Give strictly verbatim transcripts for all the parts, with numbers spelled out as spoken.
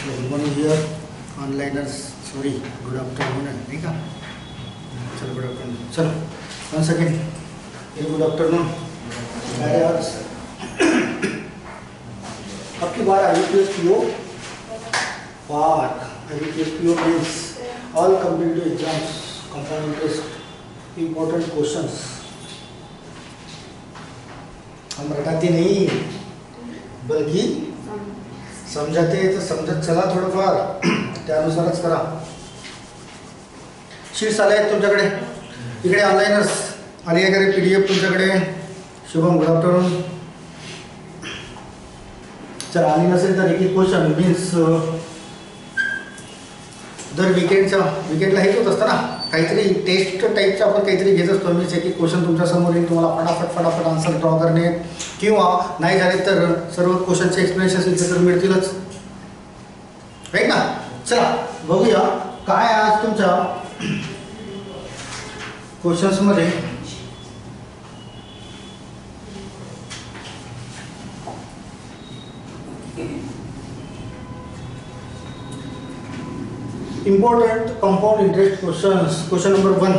Good morning here onliners, sorry good afternoon है, ठीक है। चलो गुड आफ्टरनून, चलो वन सेकेंड, गुड आफ्टरनून। अब की बार I U P S P O बार I U P S P O means all competitive exams compound test important questions. हम रटाते नहीं बल्कि समझते, तर समजत चला थोडंफार, त्यानुसारच करा। शीट्स आले आहेत तुमच्याकडे, इकडे ऑनलाइनर्स आली आहे का रे पी डी एफ तुमच्याकडे? Shubham good afternoon. जर आली नसेल तर एक एक क्वेश्चन मीन्स दर विकेंडच्या विकेंडला हेच होत असतं ना, काहीतरी टेस्ट टाईपचं आपण काहीतरी घेत असतो। मीन्स एक एक क्वेश्चन तुमच्या समोर येईल, तुम्हाला फटाफट फटाफट आन्सर ड्रॉ करणे, किंवा नाही झाले तर सर्व क्वेश्चनचे एक्सप्लेनेशन असेल तर मिळतीलच, राईट ना। चला बघूया काय आज तुमच्या क्वेश्चन्स मध्ये important compound interest questions. Question number one.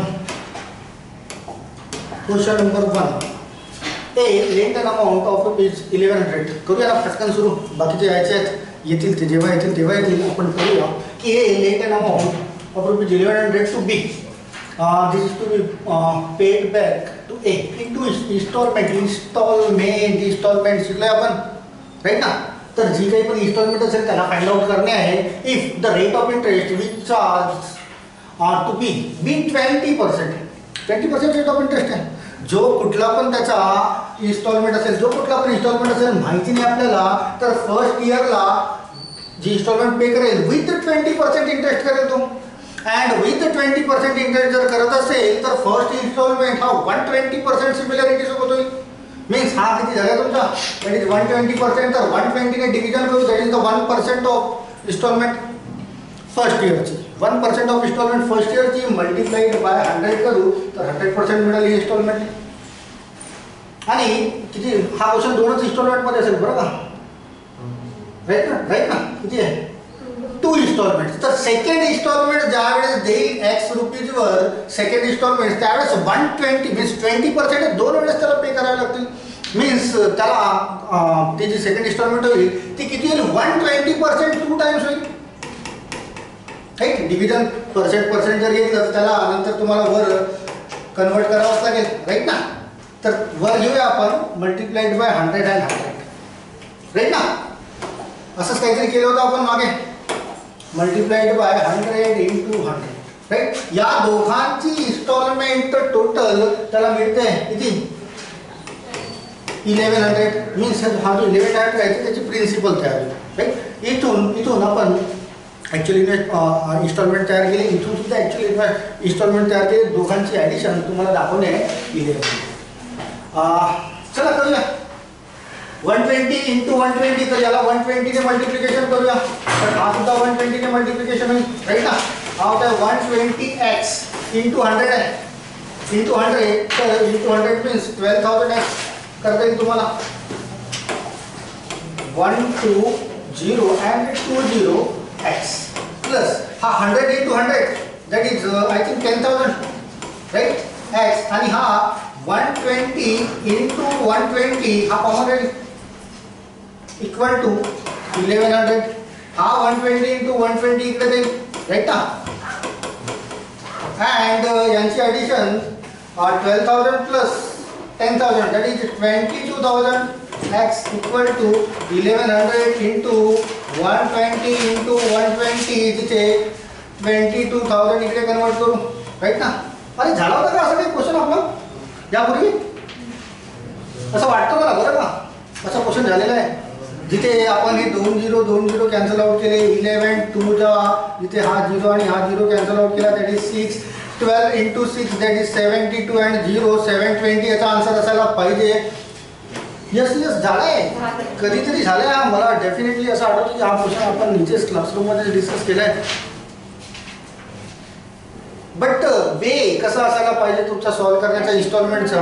Question number one. A lent an amount of rupees eleven hundred. करूया ना पटकन सुरू, बाकीचे यायचे आहेत, येतील ते जेव्हा येतील तेव्हा येतील। आपण करूया की A lent an amount of rupees eleven hundred to B. Uh, this is to be uh, paid back to A into installment. Installment installment शिकलोय आपण, राईट ना। तर जी काही पण इन्स्टॉलमेंट असेल त्याला फाइंड आउट करणे आहे। If the rate of interest which charge to be be twenty percent twenty percent rate of interest आहे। जो कुठला पण त्याचा इन्स्टॉलमेंट असेल, जो कुठला पण इन्स्टॉलमेंट असेल माहिती नाही आपल्याला, तर फर्स्ट इयरला जी इन्स्टॉलमेंट पे करेल विथ ट्वेंटी पर्सेंट इंटरेस्ट करेल तो। And with twenty percent interest जर करत असेल तर फर्स्ट इन्स्टॉलमेंट हा वन ट्वेंटी पर्सेंट सिमिलरिटी सोबत होईल। मीन्स हा किती झाला तुमचा, that is one twenty percent, तर वन ट्वेंटी ने डिव्हिजन करू, that is the one percent of instalment first इयरची। One percent of instalment first इयरची मल्टिप्लाइड बाय हंड्रेड करू तर हंड्रेड पर्सेंट मिळाली इन्स्टॉलमेंट। आणि किती, हा क्वेश्चन दोनच इन्स्टॉलमेंट मध्ये असेल बरं का, राईट ना, राईट ना। किती आहे, टू इन्स्टॉलमेंट। तर सेकंड इन्स्टॉलमेंट ज्यावेळेस देईल एक्स रुपीज वर सेकंड इन्स्टॉलमेंट, त्यावेळेस one twenty means twenty percent दोन वेळेस त्याला पे करावे लागतील। मीन्स त्याला ती जी सेकंड इन्स्टॉलमेंट होईल ती किती होईल, one twenty percent two times होईल, राईट। डिव्हिजन पर्सेंट पर्सेंट जर घेतलं त्याला नंतर तुम्हाला वर कन्वर्ट करावंच लागेल, राईट ना। तर वर घेऊया आपण multiplied by hundred and hundred, right ना। असंच काहीतरी केलं होतं आपण मागे, multiplied by hundred into hundred, right. या दोघांची इन्स्टॉलमेंट टोटल त्याला मिळते किती, इलेवन हंड्रेड। मीन्स हा जो इलेवन हंड्रेड आहे त्याची प्रिन्सिपल तयार होईल, राईट। इथून इथून आपण ॲक्च्युली इन्स्टॉलमेंट तयार केली, इथून सुद्धा ॲक्च्युली इन्स्टॉलमेंट तयार केली, दोघांची ॲडिशन तुम्हाला दाखवणे आहे इलेवन। चला करूया one twenty into one twenty, तर याला वन ट्वेंटी ने मल्टिप्लिकेशन करूया, तर हा सुद्धा वन ट्वेंटी ने मल्टिप्लिकेशन होईल, राईट ना। हा होता है one twenty X into hundred आहे, इंटू हंड्रेड, तर into hundred means twelve thousand X करता येईल तुम्हाला। One two zero and two zero X plus हा hundred into hundred that is I think ten thousand, right X. आणि हा one twenty into one twenty हा common राहील equal to eleven hundred. हा one twenty into one twenty इकडे जाईल, right ना। And यांची addition twelve thousand plus ten thousand that is twenty two thousand X equal to eleven hundred into one twenty into one twenty, तिथे twenty two thousand इकडे convert करू, right ना। अरे झाला होता का असं काही क्वेश्चन आपलं यापूर्वी, असं वाटतं मला बरं का, असा क्वेश्चन झालेला आहे जिथे आपण हे दोन झिरो दोन झिरो कॅन्सल आउट केले, इलेवन टू जा जिथे हा झिरो आणि हा झिरो कॅन्सल आउट केला that is six, twelve into six that is seventy two and zero seven twenty, याचा आन्सर असायला पाहिजे। यस यस झालाय, कधीतरी झालाय, मला डेफिनेटली असं आठवतं की हा क्वेश्चन आपण नीचेच क्लासरूममध्ये डिस्कस केलाय। बट वे कसा असायला पाहिजे तुमचा सॉल्व करण्याचा इन्स्टॉलमेंटचा,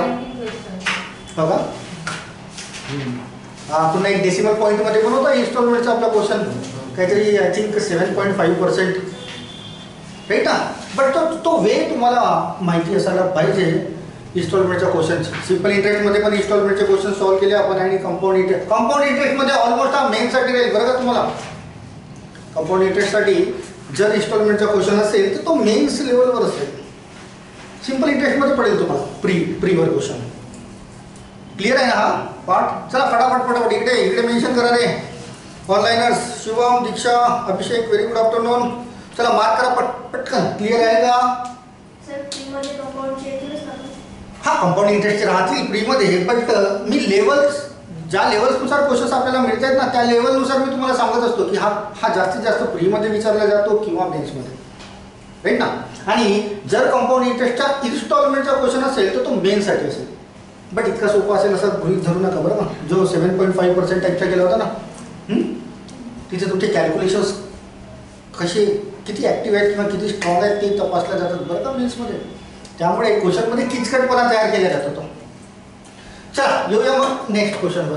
बघा पुन्हा एक डेसिमल पॉईंट मध्ये पण होता इन्स्टॉलमेंटचा आपला क्वेश्चन, काहीतरी I think seven point five percent right ना. बट तो तो वे तुम्हाला माहिती असायला पाहिजे इन्स्टॉलमेंटच्या क्वेश्चन. सिम्पल इंटरेस्टमध्ये पण इन्स्टॉलमेंटचे क्वेश्चन सॉल्व्ह केले आपण आणि कंपाऊंड इंटरेस्ट कंपाऊंड इंटरेस्टमध्ये ऑलमोस्ट हा मेनसाठी राहील बरं का तुम्हाला. कंपाऊंड इंटरेस्टसाठी जर इन्स्टॉलमेंटचा क्वेश्चन असेल तर तो मेन्स लेवलवर असेल. सिम्पल इंटरेस्टमध्ये पडेल तुम्हाला प्री प्रीवर क्वेश्चन. क्लिअर आहे ना हा पार्ट. चला फटाफट फटाफट इकडे इकडे मेन्शन करा रे onliners. Shivam, Diksha, Abhishek, very good afternoon. चला मार्क करा पट पटकन. क्लिअर आहे का सर? प्रीमध्ये कंपाऊंडचे येतीलच ना? हा कंपाऊंड इंटरेस्टचे राहतील प्रीमध्ये. बट मी लेवल्स ज्या लेवल्सनुसार क्वेश्चन्स आपल्याला मिळत आहेत ना त्या लेवलनुसार मी तुम्हाला सांगत असतो की हा हा जास्तीत जास्त प्रीमध्ये विचारला जातो किंवा मेन्समध्ये. राईट ना. आणि जर कंपाऊंड इंटरेस्टच्या इन्स्टॉलमेंटचा क्वेश्चन असेल तर तो मेनसाठी असेल. बट इतका सोपा असेल असं गृहीत धरू नका बरं का. जो सेवन पॉईंट फाईव्ह पर्सेंट टाईपचा गेला होता ना तिथे तुमचे कॅल्क्युलेशन्स कसे किती ॲक्टिव्ह आहेत किंवा किती स्ट्रॉंग आहेत ते तपासल्या जातात बरं का मेन्समध्ये. त्यामुळे क्वेश्चनमध्ये किचकटपणा तयार केला जातो तो. चला येऊया मग नेक्स्ट क्वेश्चनवर.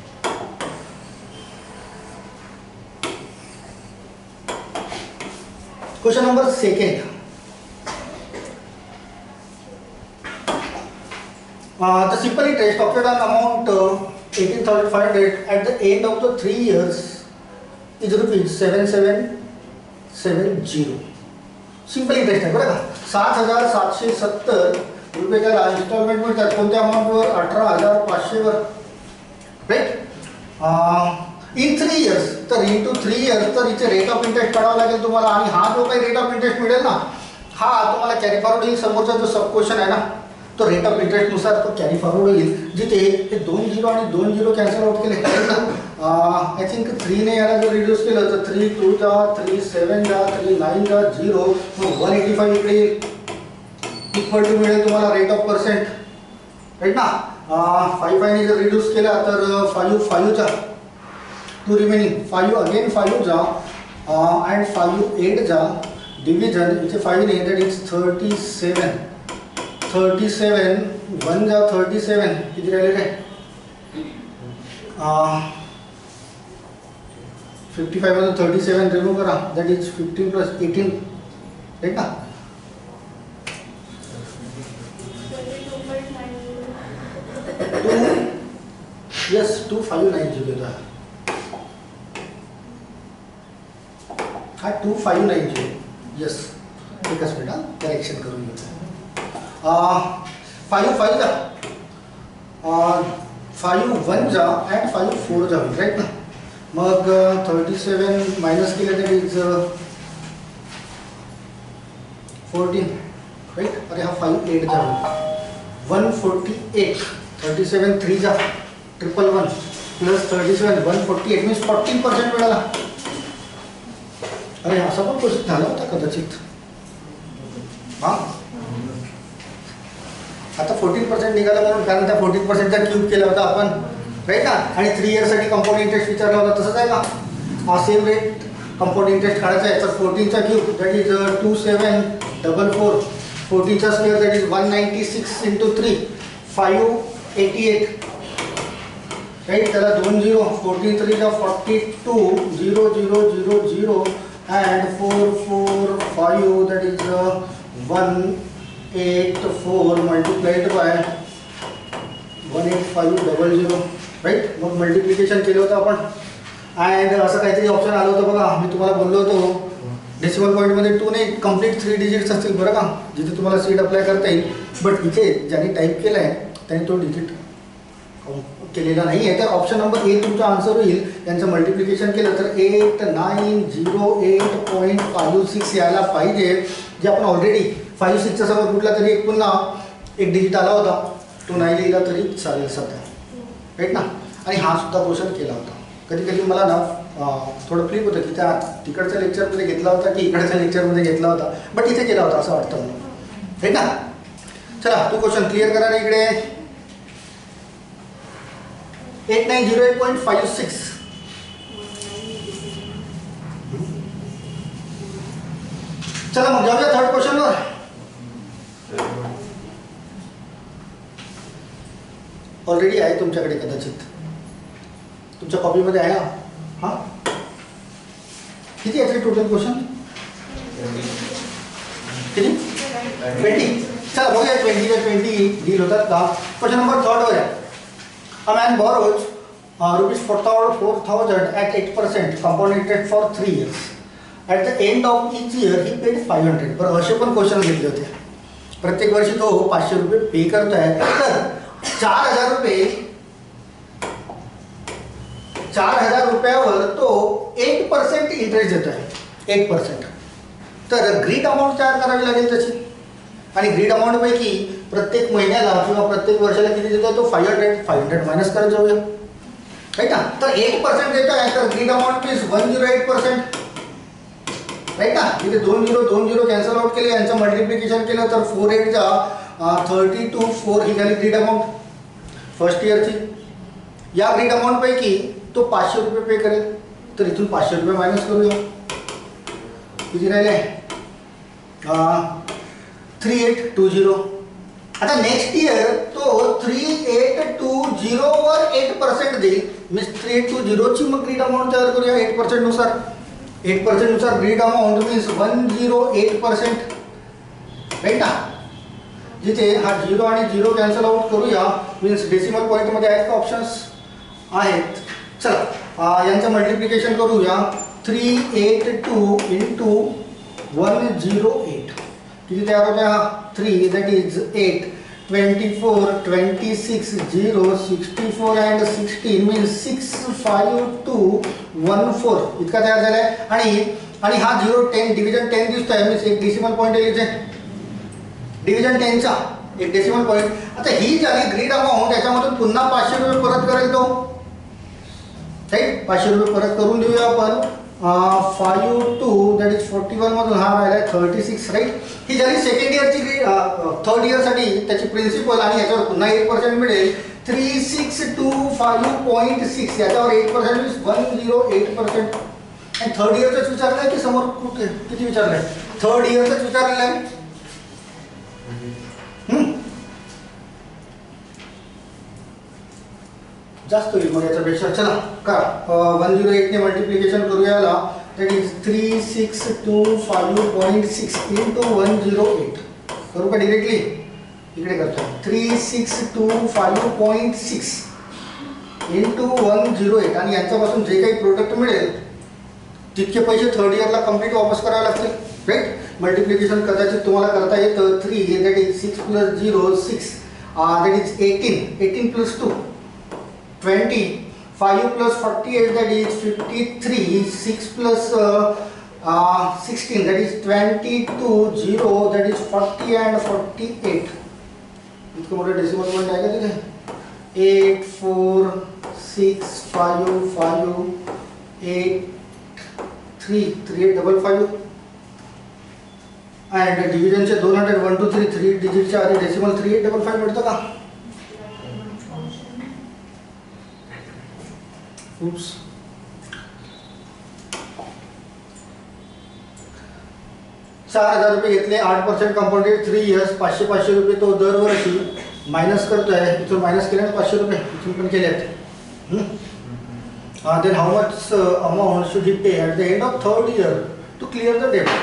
Question number second. The simple interest of an amount uh, eighteen thousand five hundred at the end of the three years is rupees seven seven seven zero. Simple interest आहे बरं का. सात हजार सातशे सत्तर रुपये त्याला इन्स्टॉलमेंट मिळतात. कोणत्या अमाऊंटवर? अठरा हजार पाचशेवर. राईट. In three years. तर इन टू थ्री इयर्स तर इथे रेट ऑफ इंटरेस्ट काढावा लागेल तुम्हाला. आणि हा जो काही रेट ऑफ इंटरेस्ट मिळेल ना हा तुम्हाला कॅरी फॉरवर्ड येईल. समोरचा जो सब क्वेश्चन आहे ना तो रेट ऑफ इंटरेस्टनुसार तो कॅरी फॉरवर्ड येईल. जिथे ते दोन झिरो आणि दोन झिरो कॅन्सल आउट केले आय थिंक थ्रीने याला जर रिड्यूस केलं तर थ्री टू जा थ्री सेवन जा थ्री नाईन जा झिरो मग वन एटी फाईव्ह इकडे इक्वल टू मिळेल तुम्हाला रेट ऑफ पर्सेंट. राईट ना. फाईव्ह फाईव्हने जर रिड्यूस केला तर फाईव्ह फाईव्हचा two remaining five again five जा अँड फाईव्ह एट जा डिव्हिजन इथे फाईव्हने that is thirty seven. Thirty seven one जा थर्टी सेवन किती राहिले काय फिफ्टी फाईव्ह मधून थर्टी सेवन रिमूव्ह करा that is fifteen plus eighteen. Right ना. Two yes two five nine zero हा two five nine zero yes. एकच मिनिट हा करेक्शन करून घेतो. फाईव्ह फाईव्ह जा फाईव्ह वन जा अँड फाईव्ह फोर जा होईल. राईट ना. मग थर्टी सेवन मायनस केले तर इज फोर्टीन. राईट. अरे हा फाईव्ह एट जा होईल. One forty eight. Thirty seven three जा triple one plus thirty seven one forty eight means fourteen percent मिळाला. अरे असा पण क्वेश्चन झाला होता कदाचित. हां आता फोर्टीन पर्सेंट निघाला म्हणून कारण त्या फोर्टीन पर्सेंटचा क्यूब केला होता आपण. राईट ना. आणि थ्री इयर्ससाठी कंपाऊंड इंटरेस्ट विचारला होता. तसंच आहे का. हा सेम रेट कंपाऊंड इंटरेस्ट काढायचा आहे. तर फोर्टीनचा cube that is two seven double four. फोर्टीनचा square that is one ninety six into three five eighty eight. Right. त्याला दोन झिरो फोर्टीन थ्रीचा forty two zero zero zero zero and four four five that is one eight four multiplied by one eight five double zero. Right. मग multiplication केलं होतं आपण and असं काहीतरी ऑप्शन आलं होतं बघा. मी तुम्हाला बोललो होतो डेसिमल पॉईंटमध्ये टू नाही कम्प्लीट थ्री डिजिट्स असतील बरं का जिथे तुम्हाला सीट अप्लाय करता येईल. बट इथे ज्यांनी टाईप केला आहे त्यांनी तो डिजिट केलेला नाही आहे. तर ऑप्शन नंबर ए तुमचा आन्सर होईल. यांचं मल्टिप्लिकेशन केलं तर eight nine zero eight point five six यायला पाहिजे. जे आपण ऑलरेडी फाईव्ह सिक्सच्या समोर कुठला तरी एक पुन्हा एक डिजिट आला होता तो नाही लिहिला तरी चालेल सध्या. राईट ना. आणि हा सुद्धा क्वेश्चन केला होता. कधी कधी मला ना थोडं फ्लिप होतं की त्या तिकडच्या लेक्चरमध्ये घेतला होता की इकडच्या लेक्चरमध्ये घेतला होता बट इथे केला होता असं वाटतं मला. राईट ना. चला तो क्वेश्चन क्लिअर करा ना इकडे. Eight nine zero eight point five six. चला मग जाऊया थर्ड क्वेश्चनवर. ऑलरेडी आहे तुमच्याकडे कदाचित तुमच्या कॉपीमध्ये आहे ना. हां किती याचे टोटल क्वेश्चन? किती? ट्वेंटी. चला बघूया ट्वेंटीच्या ट्वेंटी डील होतात का. क्वेश्चन नंबर थर्डवर आहे. A man borrows rupees four thousand four thousand at eight percent compounded for three years. At the end of each year he paid five hundred. बरं असे पण क्वेश्चन घेतले होते. प्रत्येक वर्षी तो पाचशे रुपये पे करतो आहे. तर चार हजार रुपये चार हजार रुपयावर तो एट पर्सेंट इंटरेस्ट देतो आहे. Eight percent. तर ग्रीड अमाऊंट तयार करावी लागेल त्याची. आणि ग्रीड अमाऊंट पैकी प्रत्येक महिन्याला किंवा प्रत्येक वर्षाला किती देतो तो five hundred five hundred minus करत जाऊया, राईट ना. तर एट पर्सेंट देतो आहे तर grid amount means one zero eight percent, right ना. इथे दोन झिरो दोन झिरो कॅन्सल आउट केले, यांचं मल्टिप्लिकेशन केलं तर फोर एटचा थर्टी टू फोर ही झाली ग्रीड अमाऊंट फर्स्ट इयरची. या ग्रीड अमाऊंट पैकी तो पाचशे रुपये पे करेल. तर इथून पाचशे रुपये मायनस करूया. किती राहिले? Three eight two zero. आता नेक्स्ट इयर तो थ्री एट टू झिरोवर एट पर्सेंट देईल. मीन्स थ्री एट टू झिरोची मग ग्रीड अमाऊंट तयार करूया एट पर्सेंटनुसार. एट पर्सेंटनुसार grid amount means one zero eight percent, right ना. जिथे हा झिरो आणि झिरो कॅन्सल आउट करूया मीन्स डेसिमल पॉईंटमध्ये आहेत का ऑप्शन्स? आहेत. चला यांचं मल्टिप्लिकेशन करूया. Three eight two into one zero eight किती तयार होते? हा three that is eight, twenty four, twenty six, zero, sixty four and sixteen means six five two one four इतका तयार झाला आहे. आणि आणि हा झिरो टेन डिव्हिजन टेन दिसतोय मीन्स एक डेसिमल पॉईंट येईल इथे डिव्हिजन टेनचा एक डेसिमल पॉईंट. आता ही झाली ग्रीड अमाऊंट. याच्यामधून पुन्हा पाचशे रुपये परत करेल तो, राईट. पाचशे रुपये परत करून देऊया आपण. Five two that is forty one मधून हा राहिला आहे थर्टी सिक्स, राईट. ही झाली सेकंड इयरची ग्रीड. थर्ड इयरसाठी त्याची प्रिन्सिपल आणि याच्यावर पुन्हा एट पर्सेंट मिळेल. Three six two five point six याच्यावर eight percent means one zero eight percent. आणि थर्ड इयरचंच विचारलं आहे की समोर कुठे किती विचारलं आहे? थर्ड इयरचंच विचारलेलं आहे. जास्त होईल मग याच्यापेक्षा. चला का वन झिरो एटने मल्टिप्लिकेशन करूया याला. That is three six two five point six into one zero eight. करू का डिरेक्टली? इकडे करतो. Three six two five point six into one zero eight. आणि यांच्यापासून जे काही प्रोडक्ट मिळेल तितके पैसे थर्ड इयरला कम्प्लीट वापस करावे लागतील, राईट. मल्टिप्लिकेशन कदाचित तुम्हाला करता येतं. Three that is six plus zero six that is eighteen, eighteen plus two twenty, five plus forty eight that is fifty three, six plus sixteen that is twenty two, zero that is forty and forty eight. इतकं मोठं decimal point आहे का तिथे? Eight four six five five eight three three eight double five. And डिव्हिजनचे दोन hundred one two three three डिजिटच्या आधी decimal three eight double five मिळतं का? Oops. चार हजार रुपये घेतले, आठ पर्सेंट कंपाउंडेड थ्री इयर्स. पाचशे पाचशे रुपये तो दरवर्षी मायनस करतोय. इथून मायनस केले ना पाचशे रुपये, इथून पण केले आहेत. Then how much amount should he pay at the end of third year to clear the debt?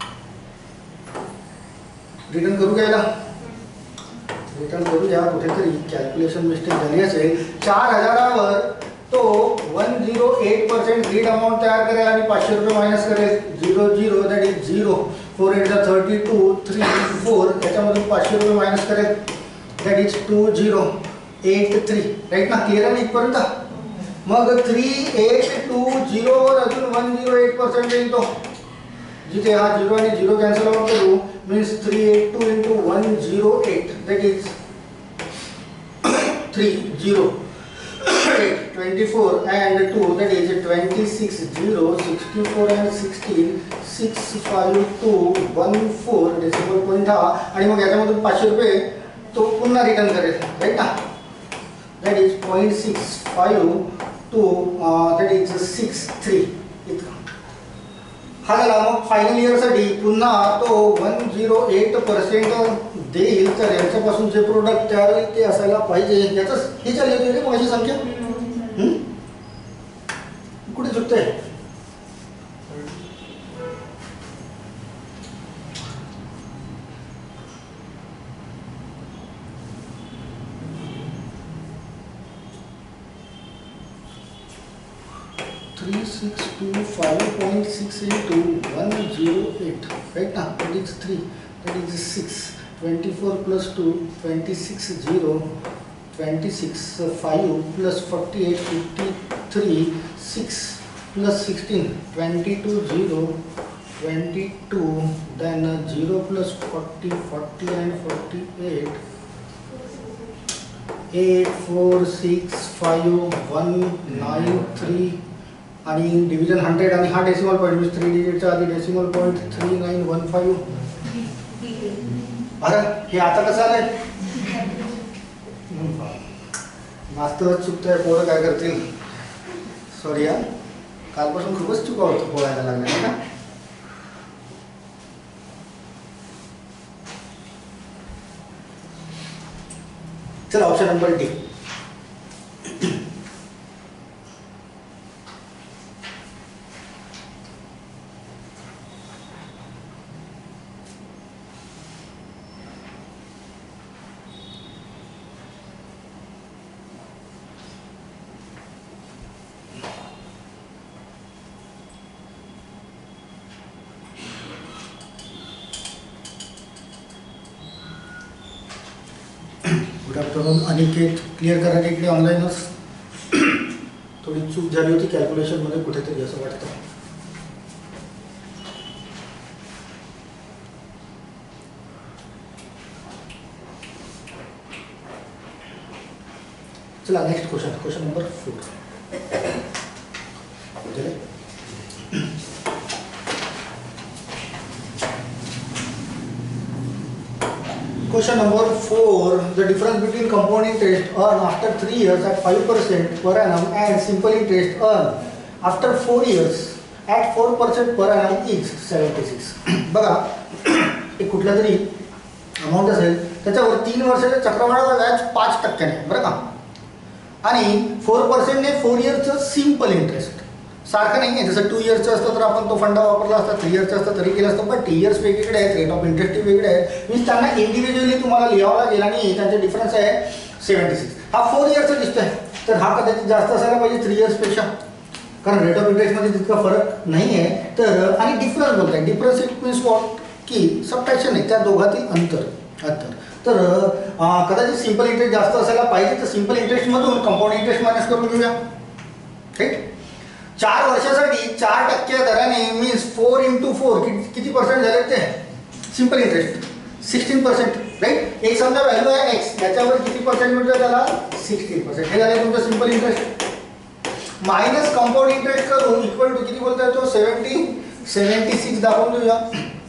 Return करू घ्यायला रिटर्न करू द्या. कुठेतरी कॅल्क्युलेशन मिस्टेक झाली असेल. चार हजारावर तो one zero eight percent grid amount तयार करेल आणि पाचशे रुपये मायनस करेल. Zero zero that is zero, four eight the thirty two, three four त्याच्यामधून पाचशे रुपये मायनस करेल. That is two zero eight three, right ना. क्लिअर आहे इथपर्यंत? मग थ्री एट टू झिरोवर अजून वन झिरो एट पर्सेंट येईल तो. जिथे हा झिरो आणि झिरो कॅन्सल आउट करू means three eight two into one zero eight that is three zero twenty-four and two that is twenty-six, zero, sixty-four and sixteen, six, five, two, one, four decimal point हा. आणि मग याच्यामधून पाचशे रुपये तो पुन्हा return करेल, राईट ना. That is point six five two that is six three इतका हा झाला. मग फायनल इयरसाठी पुन्हा तो वन झिरो एट पर्सेंट देईल. तर यांच्यापासून जे प्रोडक्ट तयार होईल ते असायला पाहिजे. याच ही चालली होती रे माझी संख्या. कुठे चुकतंय? Three six two five point six into one zero eight, right ना, that is three, that is six, twenty four plus two, twenty six, zero, twenty six, five plus forty eight, fifty three, six plus sixteen, twenty two, zero, twenty two, then zero plus forty, forty and forty eight, eight, four, six, five, one, nine, three आणि division hundred आणि हा decimal point म्हणजे three डिजिटचा आधी decimal point three nine one five. अरे हे आता कसं आलंय? मास्तरच चुकतंय, पोरं काय करतील? सॉरी हा, कालपासून खूपच चुका होतं बोलायला लागल्या ना. चला option number D. Good afternoon Aniket, clear करा की इकडे ऑनलाईनच थोडी चूक झाली होती कॅल्क्युलेशनमध्ये कुठेतरी असं वाटतं. चला next question, question number four. Question number four, the difference between compound interest earned after three years at five percent per annum and simple interest earned after four years at four percent per annum is seventy-six. बघा एक कुठला तरी amount असेल त्याच्यावर तीन वर्षाच्या चक्रवाढाचा व्याज पाच टक्क्याने बरं का, आणि फोर पर्सेंटने फोर इयर्सचं सिम्पल इंटरेस्ट. सारखं नाही आहे, जसं टू इयर्सचं असतं तर आपण तो फंडा वापरला असता, थ्री इयर्सचं असतं तरी केलं असतं, पण टी इयर्स वेगवेगळे आहेत, रेट ऑफ इंटरेस्ट वेगळे आहेत, मीन्स त्यांना इंडिव्हिज्युअली तुम्हाला लिहावं लागेल आणि त्यांचे डिफरन्स आहे सेव्हन्टी सिक्स. हा फोर इयर्सचा दिसतोय तर हा कदाचित जास्त असायला पाहिजे थ्री इयर्सपेक्षा, कारण रेट ऑफ इंटरेस्टमध्ये तितका फरक नाही आहे. तर आणि डिफरन्स बोलताय, डिफरन्स इट मीन्स वॉट की सबट्रॅक्शन आहे, त्या दोघातील अंतर अंतर तर कदाचित सिम्पल इंटरेस्ट जास्त असायला पाहिजे, तर सिम्पल इंटरेस्टमधून कंपाऊंड इंटरेस्ट मायनस करून घेऊया. राईट, चार वर्षासाठी चार टक्के दराने मीन्स फोर इंटू फोर किती पर्सेंट झाले ते simple interest sixteen percent. Right, एक समजा व्हॅल्यू आहे एक्स, त्याच्यावर किती पर्सेंट मिळतो त्याला सिक्स्टीन पर्सेंट. हे झाले तुमचं simple interest. Minus compound interest करून इक्वल टू किती बोलता येतो सेव्हन्टी सेव्हन्टी सिक्स दाखवून देऊया.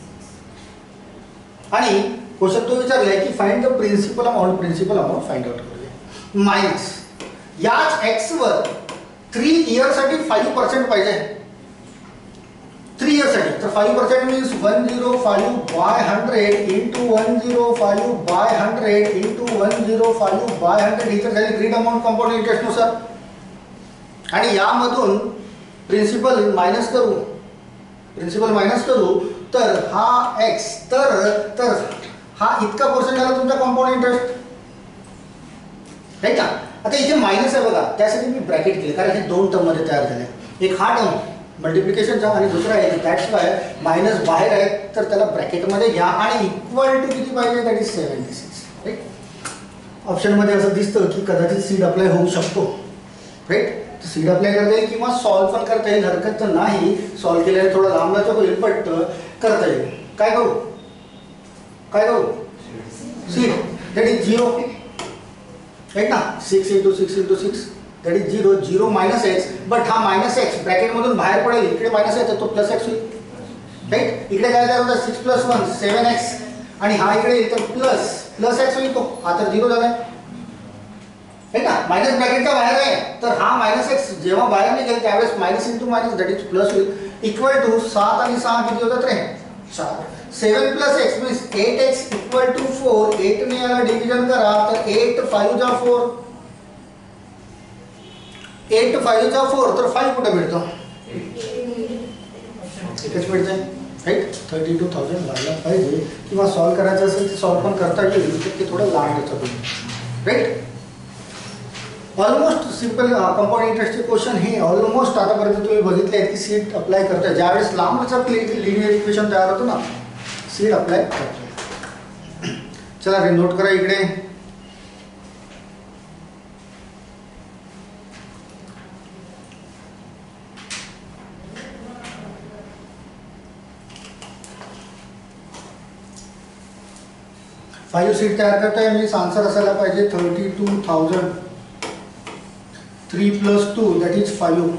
आणि क्वेश्चन तो विचारलाय की find the principal amount, principal amount find out करूया. मायनस याच एक्स वर थ्री इयरसाठी फाईव्ह पर्सेंट पाहिजे, थ्री इयरसाठी, तर five percent means one zero five by hundred into one zero five by hundred into one zero five by hundred ही तर झाली ग्रीड अमाऊंट कंपाऊंड इंटरेस्टनुसार. आणि यामधून प्रिन्सिपल मायनस करू, प्रिन्सिपल मायनस करू तर हा एक्स, तर तर हा इतका पर्सेंट झाला तुमचा कंपाऊंड इंटरेस्ट. राईट का. आता इथे मायनस आहे बघा, त्यासाठी मी ब्रॅकेट केले कारण हे दोन टर्म मध्ये तयार झाले. एक हा टर्म मल्टिप्लिकेशनचा आणि दुसरा आहे दॅट्स वाय मायनस बाहेर आहे, तर त्याला ब्रॅकेटमध्ये घ्या आणि इक्वल टू किती पाहिजे that is seventy six. Right, ऑप्शनमध्ये असं दिसतं की कदाचित सीड अप्लाय होऊ शकतो. राईट, सीड अप्लाय करता येईल किंवा सॉल्व पण करता येईल, हरकत तर नाही. सॉल्व केल्याने थोडं लांबलाचं होईल बट करता येईल. काय करू काय करू सीड दॅट इज झिरो. राईट ना, six into six into six that is zero, zero minus X, but हा मायनस एक्स ब्रॅकेटमधून बाहेर पडेल, इकडे मायनस आहे तर तो प्लस एक्स होईल. राईट, इकडे काय तयार होतं six plus one seven X, आणि हा इकडे येईल तर प्लस प्लस एक्स होईल, तो हा तर झिरो झालाय. राईट ना, मायनस ब्रॅकेटच्या बाहेर आहे तर हा मायनस एक्स जेव्हा बाहेर निघेल त्यावेळेस minus into minus that is plus होईल. इक्वल टू सात आणि सहा किती होतात रे चार, seven plus X means eight X equal to four. Eight ने याला डिव्हिजन करा तर एट फाईव्ह जा फोर, एट फाईव्ह जा फोर, तर फाईव्ह कुठे मिळतो एकच मिळतंय. राईट, थर्टी टू थाउजंड व्हायला पाहिजे, किंवा सॉल्व करायचं असेल तर सॉल्व पण करता येईल, ते थोडं लांब येतं. राईट, ऑलमोस्ट सिम्पल कंपाऊंड इंटरेस्टचे क्वेश्चन हे ऑलमोस्ट आतापर्यंत तुम्ही बघितले आहेत की सीट अप्लाय करतोय ज्यावेळेस लांबच लिनियर इक्वेशन तयार होतो ना सीट अप्लाय करतोय. चला रे नोट करा इकडे. फाईव्ह सीट तयार करतोय मी. आन्सर असायला पाहिजे thirty two thousand. Three plus two that is five.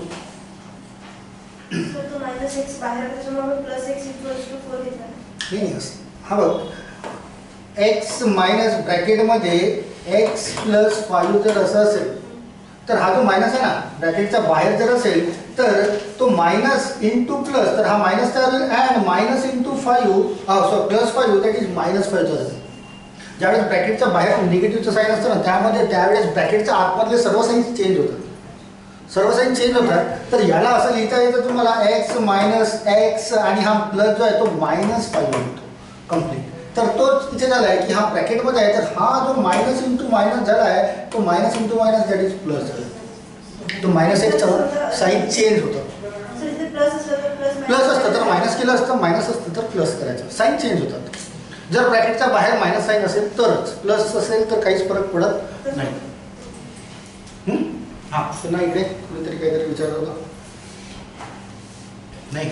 Sir तो मायनस एक्स बाहेर त्याच्यामुळे plus X equals to four येतात. नाही हा बघ एक्स मायनस ब्रॅकेटमध्ये एक्स प्लस फाईव्ह जर असं असेल तर हा जो मायनस आहे ना ब्रॅकेटच्या बाहेर जर असेल तर तो मायनस इंटू प्लस तर हा मायनस तयार होईल and minus into five sorry plus five that is minus five असेल. ज्यावेळेस ब्रॅकेटच्या बाहेर निगेटिव्हचं साईन असतं ना त्यामध्ये त्यावेळेस ब्रॅकेटच्या आतमधले सर्व साईन्स चेंज होतात. सर्व साईन चेंज होतात तर याला असं लिहिता येतं तुम्हाला एक्स मायनस एक्स आणि हा प्लस जो आहे तो मायनस फाईव्ह होतो कम्प्लीट. तर तोच इथे झाला आहे की हा ब्रॅकेटमध्ये आहे तर हा जो मायनस इंटू मायनस झाला आहे तो minus into minus that is plus झाला. तो मायनस एक्सचा साईन चेंज होतं. प्लस असतं तर मायनस केलं असतं मायनस असतं तर प्लस करायचं साईन चेंज होतात. जर ब्रॅकेटच्या बाहेर मायनस साईन असेल तरच प्लस असेल तर काहीच फरक पडत नाही. हा पुन्हा इकडे कुणीतरी काहीतरी विचारलं होतं नाही.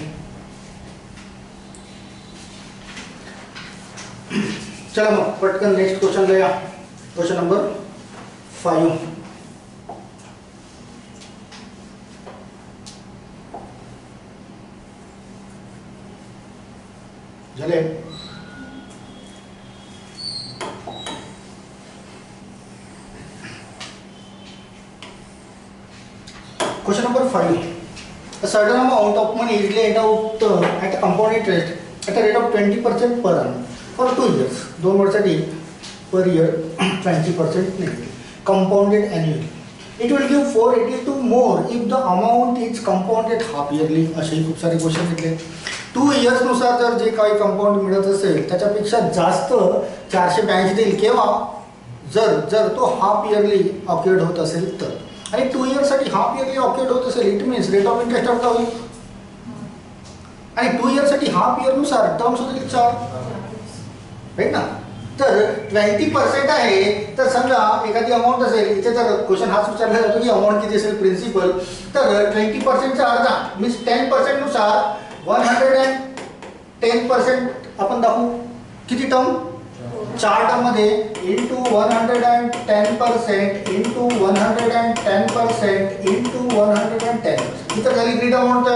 चला मग पटकन नेक्स्ट क्वेश्चन लिहा. Question number five. झाले. Question number five. A certain amount of money is lent out uh, at a compound interest at a rate of twenty percent per annum for two years. दोन वर्षांनी per year twenty percent compounded annually. It will give four eighty-two more if the amount is compounded half yearly. असे खूप सारे question घेतले. Two years नुसार जर जे काही कंपाऊंड मिळत असेल त्याच्यापेक्षा जास्त चारशे ब्याऐंशी देईल केव्हा जर जर तो हाफ इयरली ऑक्युर्ड होत असेल तर. आणि टू इयर्ससाठी हाफ इयरली ऑक्युर्ड होत असेल it means rate of interest off होईल. आणि टू इयर्ससाठी हाफ इयरनुसार टर्म्स होतील चार राईट ना. तर ट्वेंटी पर्सेंट आहे तर समजा एखादी अमाऊंट असेल इथे तर क्वेश्चन हाच विचारला जातो की अमाऊंट किती असेल प्रिन्सिपल तर ट्वेंटी पर्सेंटचा अर्धा मीन्स टेन पर्सेंट नुसार one hundred and ten percent आपण दाखवू. किती टर्म चार टर्ममध्ये into one hundred and ten percent into one hundred and ten percent into one hundred and ten percent ही तर झाली ग्रीड अमाऊंट.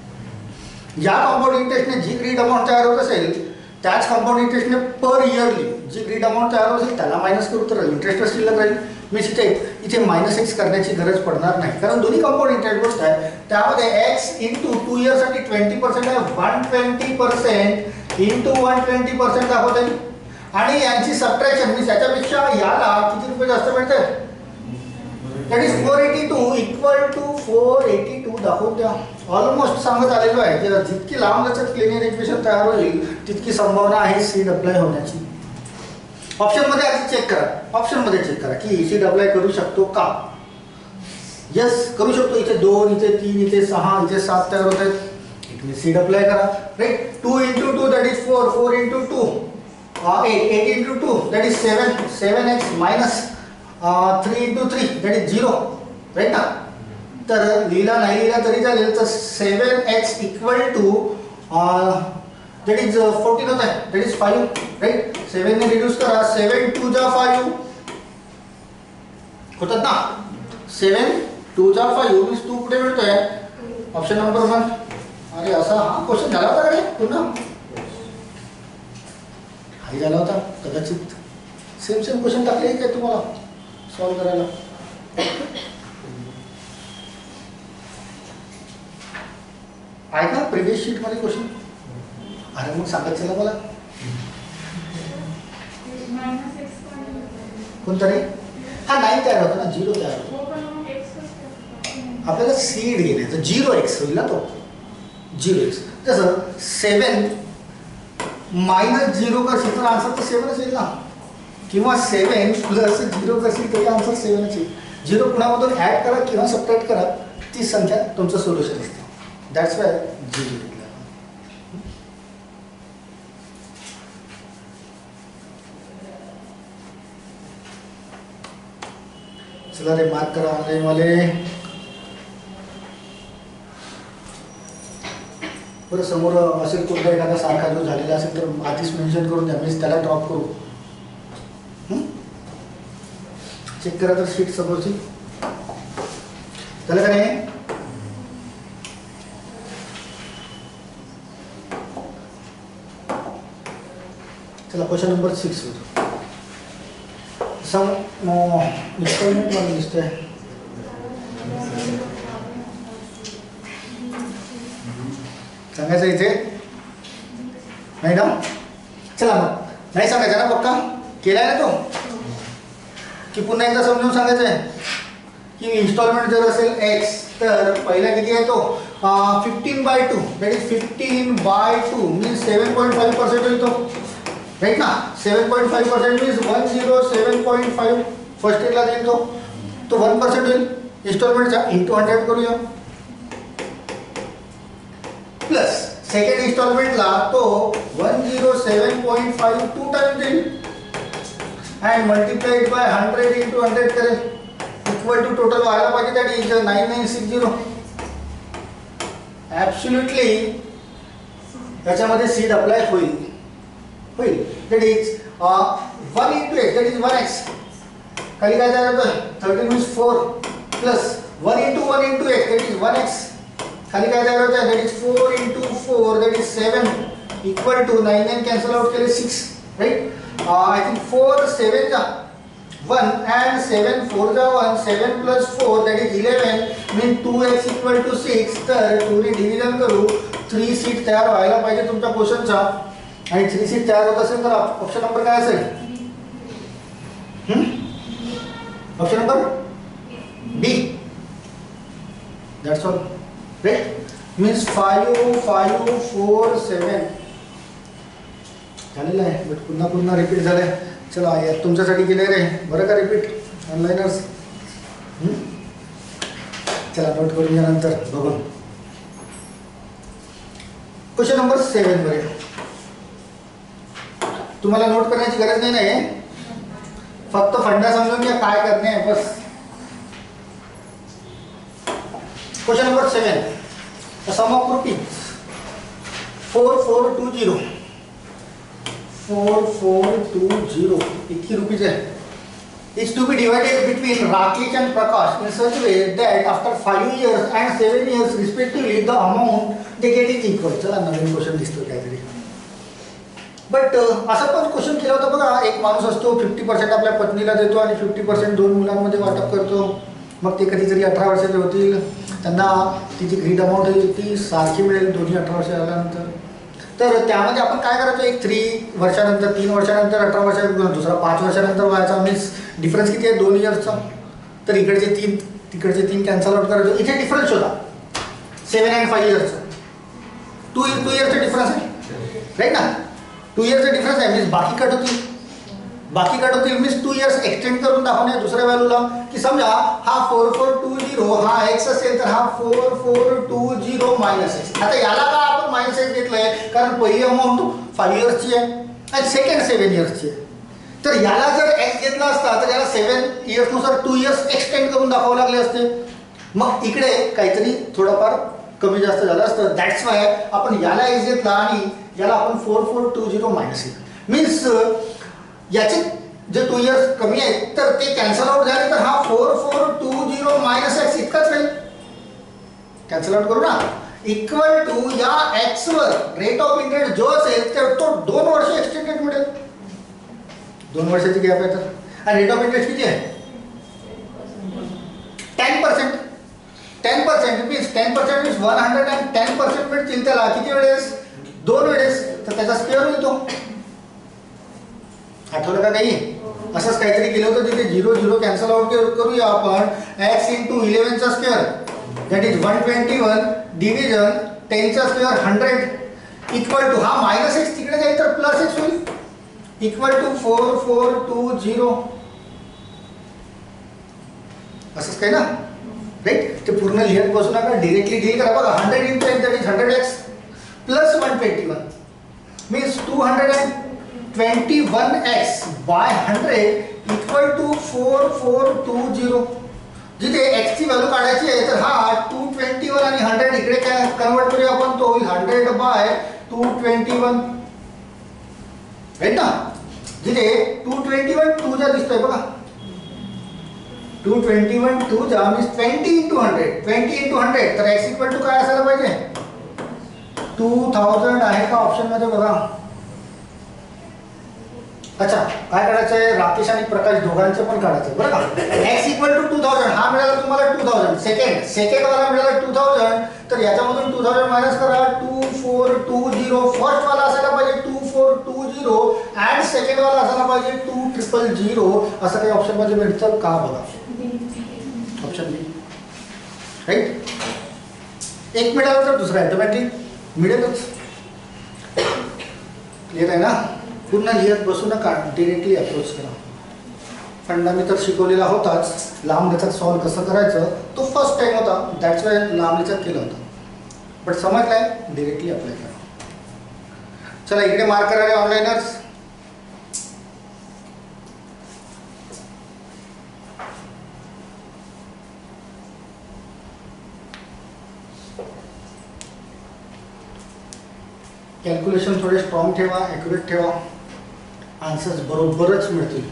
तर या कंपाऊंड इंटरेस्टने जी ग्रीड अमाऊंट तयार होत असेल त्याच कंपाऊंड इंटरेस्टने पर इयरली जी ग्रीड अमाऊंट तयार होत असेल त्याला मायनस करू तर इंटरेस्ट शिल्लक राहील. मीन्स इथे इथे मायनस एक्स करण्याची गरज पडणार नाही कारण दोन्ही कंपाऊंड इंटरेस्ट गोष्ट आहे. त्यामध्ये एक्स इंटू टू इयर्ससाठी ट्वेंटी पर्सेंट आहे one twenty percent into one twenty percent दाखवता येईल. आणि यांची सबट्रॅक्शन मीन्स याच्यापेक्षा याला किती रुपये जास्त मिळतात that is four eighty two equal to four eighty two दाखवून द्या. ऑलमोस्ट सांगत आलेलो आहे की जितकी लांब लचक लिनियर इक्वेशन तयार होईल तितकी संभावना आहे सीड अप्लाय होण्याची. ऑप्शनमध्ये आधी चेक करा. ऑप्शनमध्ये चेक करा की सीड अप्लाय करू शकतो का. यस करू शकतो. इथे दोन इथे तीन इथे सहा इथे सात तयार होत आहेत. इट मीन्स सीड अप्लाय करा right. Two into two that is four four into two eight eight into two that is seven seven X minus three into three that is zero right ना. तर लिहिला नाही लिहिला तरी चालेल. तर seven X equal to that is fourteen होत आहे दॅट इज फाईव्ह राईट. सेवनने रिड्यूस करा सेवन टू जा फाईव्ह होतात ना. सेवन टू जा फाईव्ह मीन्स टू कुठे मिळतोय ऑप्शन नंबर वन. अरे असा हा क्वेश्चन झाला होता का रे पुन्हा हाही झाला होता कदाचित. सेम सेम क्वेश्चन टाकले काय तुम्हाला सॉल्व्ह करायला. आहे का प्रिव्हियस शीट मध्ये क्वेश्चन. अरे मग सांगायचं ना मला कोणता रे. हा नाही तयार होतो ना झिरो तयार होतो. आपल्याला सीड घेण्याचं झिरो एक्स होईल ना तो झिरो एक्स. तसं सेवन मायनस झिरो करशील तर आन्सर तर सेवनच येईल ना. किंवा सेवन प्लस झिरो करशील तरी आन्सर सेवनच येईल. झिरो कुणामधून ॲड करा किंवा सबट्रॅक्ट करा, ती संख्या तुमचं सोल्युशन असतं. दॅट्स वाय झिरो घेतलं. चला रे मार्क करा ऑनलाईन वाले. बरं समोर असेल कोणता एखादा सारखा जो झालेला असेल तर आधीच मेन्शन करून द्या, मीच त्याला ड्रॉप करू. चेक करा तर शीट समोरची झालं का नाही. चला क्वेश्चन नंबर सिक्स होतो. सम इंस्टॉलमेंट वाला लिस्ट आहे. सांगायचं इथे नाही ना. चला मग नाही सांगायचं ना, पक्का केलाय ना तो, की पुन्हा एकदा समजून सांगायचं आहे की इन्स्टॉलमेंट जर असेल एक्स तर पहिला किती आहे तो fifteen by two, that is fifteen by two means seven point five percent होईल तो, राईट ना. Seven point five percent means one zero seven point five first इयरला जाईल तो तो वन पर्सेंट होईल इन्स्टॉलमेंटचा. इंटू हंड्रेड करूया. प्लस सेकंड इन्स्टॉलमेंटला तो one zero seven point five two times देईल and multiply it by one hundred into one hundred करेल, equal to total व्हायला पाहिजे that is nine nine six zero. Absolutely त्याच्यामध्ये सीड अप्लाय होईल होईल that is one into x that is one X. खाली काय तयार होतं thirteen means four plus one into one into x that is one X. खाली काय तयार होतं that is four into four that is seven equal to nine nine cancel out केले six, right. I think four seven जा one and seven four जा one, seven plus four that is eleven mean two X equal to six. तर two ने division करू, three सीट तयार व्हायला पाहिजे तुमच्या क्वेश्चनचा. आणि थ्री सीट तयार होत असेल तर ऑप्शन नंबर काय असेल? Option number B. That's all, right. Means five five four seven झालेलं आहे, बट पुन्हा पुन्हा रिपीट झालंय. चला या तुमच्यासाठी केलं रे बरं का रिपीट ऑनलाईनर्स. चला नोट करून घ्या नंतर बघून. क्वेश्चन नंबर सेवन वर तुम्हाला नोट करण्याची गरज नाही नाही, फक्त फंडा समजून घ्या काय करणे आहे बस. Question number seven, sum of rupees four four two zero four four two zero इतकी रुपीज आहे. Is to be divided between Rakesh and Prakash in such way that after five years and seven years respectively the amount they get is equal. चला नवीन question दिसतो काहीतरी, but असं पण question केला होता बघा. एक माणूस असतो फिफ्टी पर्सेंट आपल्या पत्नीला देतो आणि फिफ्टी पर्सेंट दोन मुलांमध्ये वाटप करतो. मग ते कधीतरी अठरा वर्षाचे होतील, त्यांना तिची ग्रीड अमाऊंट आहे ती सारखी मिळेल दोन्ही अठरा वर्ष झाल्यानंतर. तर त्यामध्ये आपण काय करायचं, एक थ्री वर्षानंतर, तीन वर्षानंतर, अठरा वर्षानंतर, दुसरा पाच वर्षानंतर व्हायचा. मीन्स डिफरन्स किती आहे दोन इयर्सचा. तर इकडचे तीन तिकडचे तीन कॅन्सल आउट करायचो. इथे डिफरन्स होता सेवन अँड फाईव्ह इयर्सचा. टू टू इयर्सचा डिफरन्स आहे, राईट ना. टू इयर्सचा डिफरन्स आहे मीन्स बाकी कट होतील बाकी कट होतील मीन्स टू इयर्स एक्सटेंड करून दाखवणे दुसऱ्या व्हॅल्यूला. की समजा हा फोर फोर टू झिरो हा एक्स असेल तर हा four four two zero minus X. आता याला का आपण मायनस एक्स घेतलंय, कारण पहिली अमाऊंट फाईव्ह इयर्सची आहे आणि सेकंड सेवन इयर्सची आहे. तर याला जर एक्स घेतला असता तर याला सेवन इयर्सनुसार टू इयर्स एक्सटेंड करून दाखवावं लागले असते. मग इकडे काहीतरी थोडंफार कमी जास्त झालं असतं. दॅट्स वाय आपण याला एक्स घेतला आणि याला आपण four four two zero minus X. Means याचे जे टू इयर्स कमी आहेत तर ते कॅन्सल आउट झाले तर हा four four two zero minus X इतकाच राहील. कॅन्सल आउट करू ना. इक्वल टू या एक्स वर रेट ऑफ इंटरेस्ट जो असेल तर तो दोन वर्ष एक्सटेंडेड मिळेल. दोन वर्षाची गॅप आहे तर. आणि रेट ऑफ इंटरेस्ट किती आहे ten percent. Ten percent means ten percent means one hundred and ten percent मिळतील त्याला किती वेळेस, दोन वेळेस. तर त्याचा स्क्वेअर होईल तो. आठवलं का काही? असंच काहीतरी केलं होतं तिथे झिरो झिरो कॅन्सल आउट करूया आपण. एक्स इंटू इलेव्हनचा square that is one twenty one division टेनचा स्क्वेअर हंड्रेड इक्वल टू हा मायनस एक्स तिकडे जाईल तर प्लस एक्स होईल equal to four four two zero. असंच काही ना, राईट. ते पूर्ण लिहित बसू नका, डिरेक्टली डील करा. बघा hundred into X that is hundred X plus one twenty one means two hundred and twenty one X by hundred equal to four four two zero. जिथे एक्स ची व्हॅल्यू काढायची आहे तर हा टू ट्वेंटी वन आणि hundred इकडे काय convert करूया आपण, तो होईल hundred by two twenty one, right ना. जिथे टू ट्वेंटी वन टू जा दिसतोय बघा, टू ट्वेंटी वन टू जा means twenty into hundred, twenty into hundred तर एक्स इक्वल टू काय असायला पाहिजे, टू थाउजंड आहे का ऑप्शन मध्ये बघा. अच्छा काय काढायचं आहे, राकेश आणि प्रकाश दोघांचं पण काढायचं बरं का. X equal to two thousand हा मिळाला तुम्हाला टू थाउजंड, सेकंड सेकंड वाला मिळाला टू थाउजंड, तर याच्यामधून टू थाउजंड मायनस करा, two four two zero. First वाला असायला पाहिजे two four two zero and second वाला असायला पाहिजे टू ट्रिपल झिरो. असं काही ऑप्शन मध्ये भेटतं का बघा, ऑप्शन बी, राईट. एक मिळालं तर दुसरा ऑटोमॅटिक मिळेलच. क्लिअर आहे ना. पूर्ण लिहित बसू नका, डिरेक्टली अप्रोच करा. फंडा मी तर शिकवलेला होताच, लांब लचक सॉल्व कसं करायचं तो फर्स्ट टाइम होता, दॅट्स वाय लांब लचक केलं होतं. बट समजलाय, डिरेक्टली अप्लाय करा. चला इकडे मार्क करा ऑनलाइनर्स. कॅल्क्युलेशन थोडे स्ट्रॉंग ठेवा, ॲक्युरेट ठेवा, आन्सर्स बरोबरच मिळतील.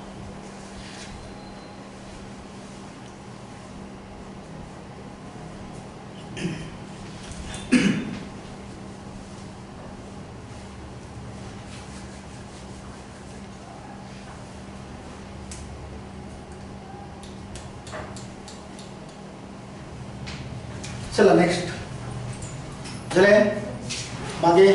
चला नेक्स्ट चले मागे.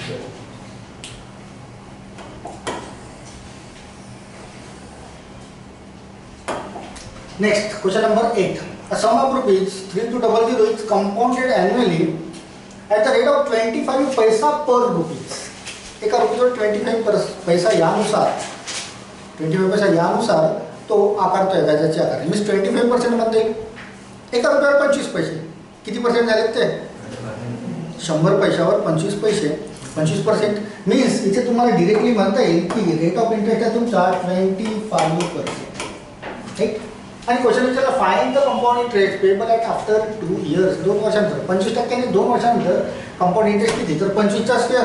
Next, question number eight. A sum of rupees three two zero zero is compounded annually at the rate of twenty-five पैसा per rupees. एका रुपयावर पच्चीस पैसा यानुसार पच्चीस पैसा यानुसार तो आकारतोय व्याजाचे आकार. मीन्स पच्चीस पर्सेंट मध्ये एका रुपयावर पंचवीस पैसे किती पर्सेंट झाले ते, शंभर पैशावर पंचवीस पैसे, पंचवीस पर्सेंट मीन्स इथे तुम्हाला डिरेक्टली म्हणता येईल की रेट ऑफ इंटरेस्ट आहे तुमचा ट्वेंटी फाईव्ह पर्सेंट, ठीक. आणि क्वेश्चन विचारला find the compound interest payable at after two years. दोन वर्षानंतर पंचवीस टक्क्याने दोन वर्षानंतर कंपाऊंड इंटरेस्ट किती, तर पंचवीसचा स्क्वेअर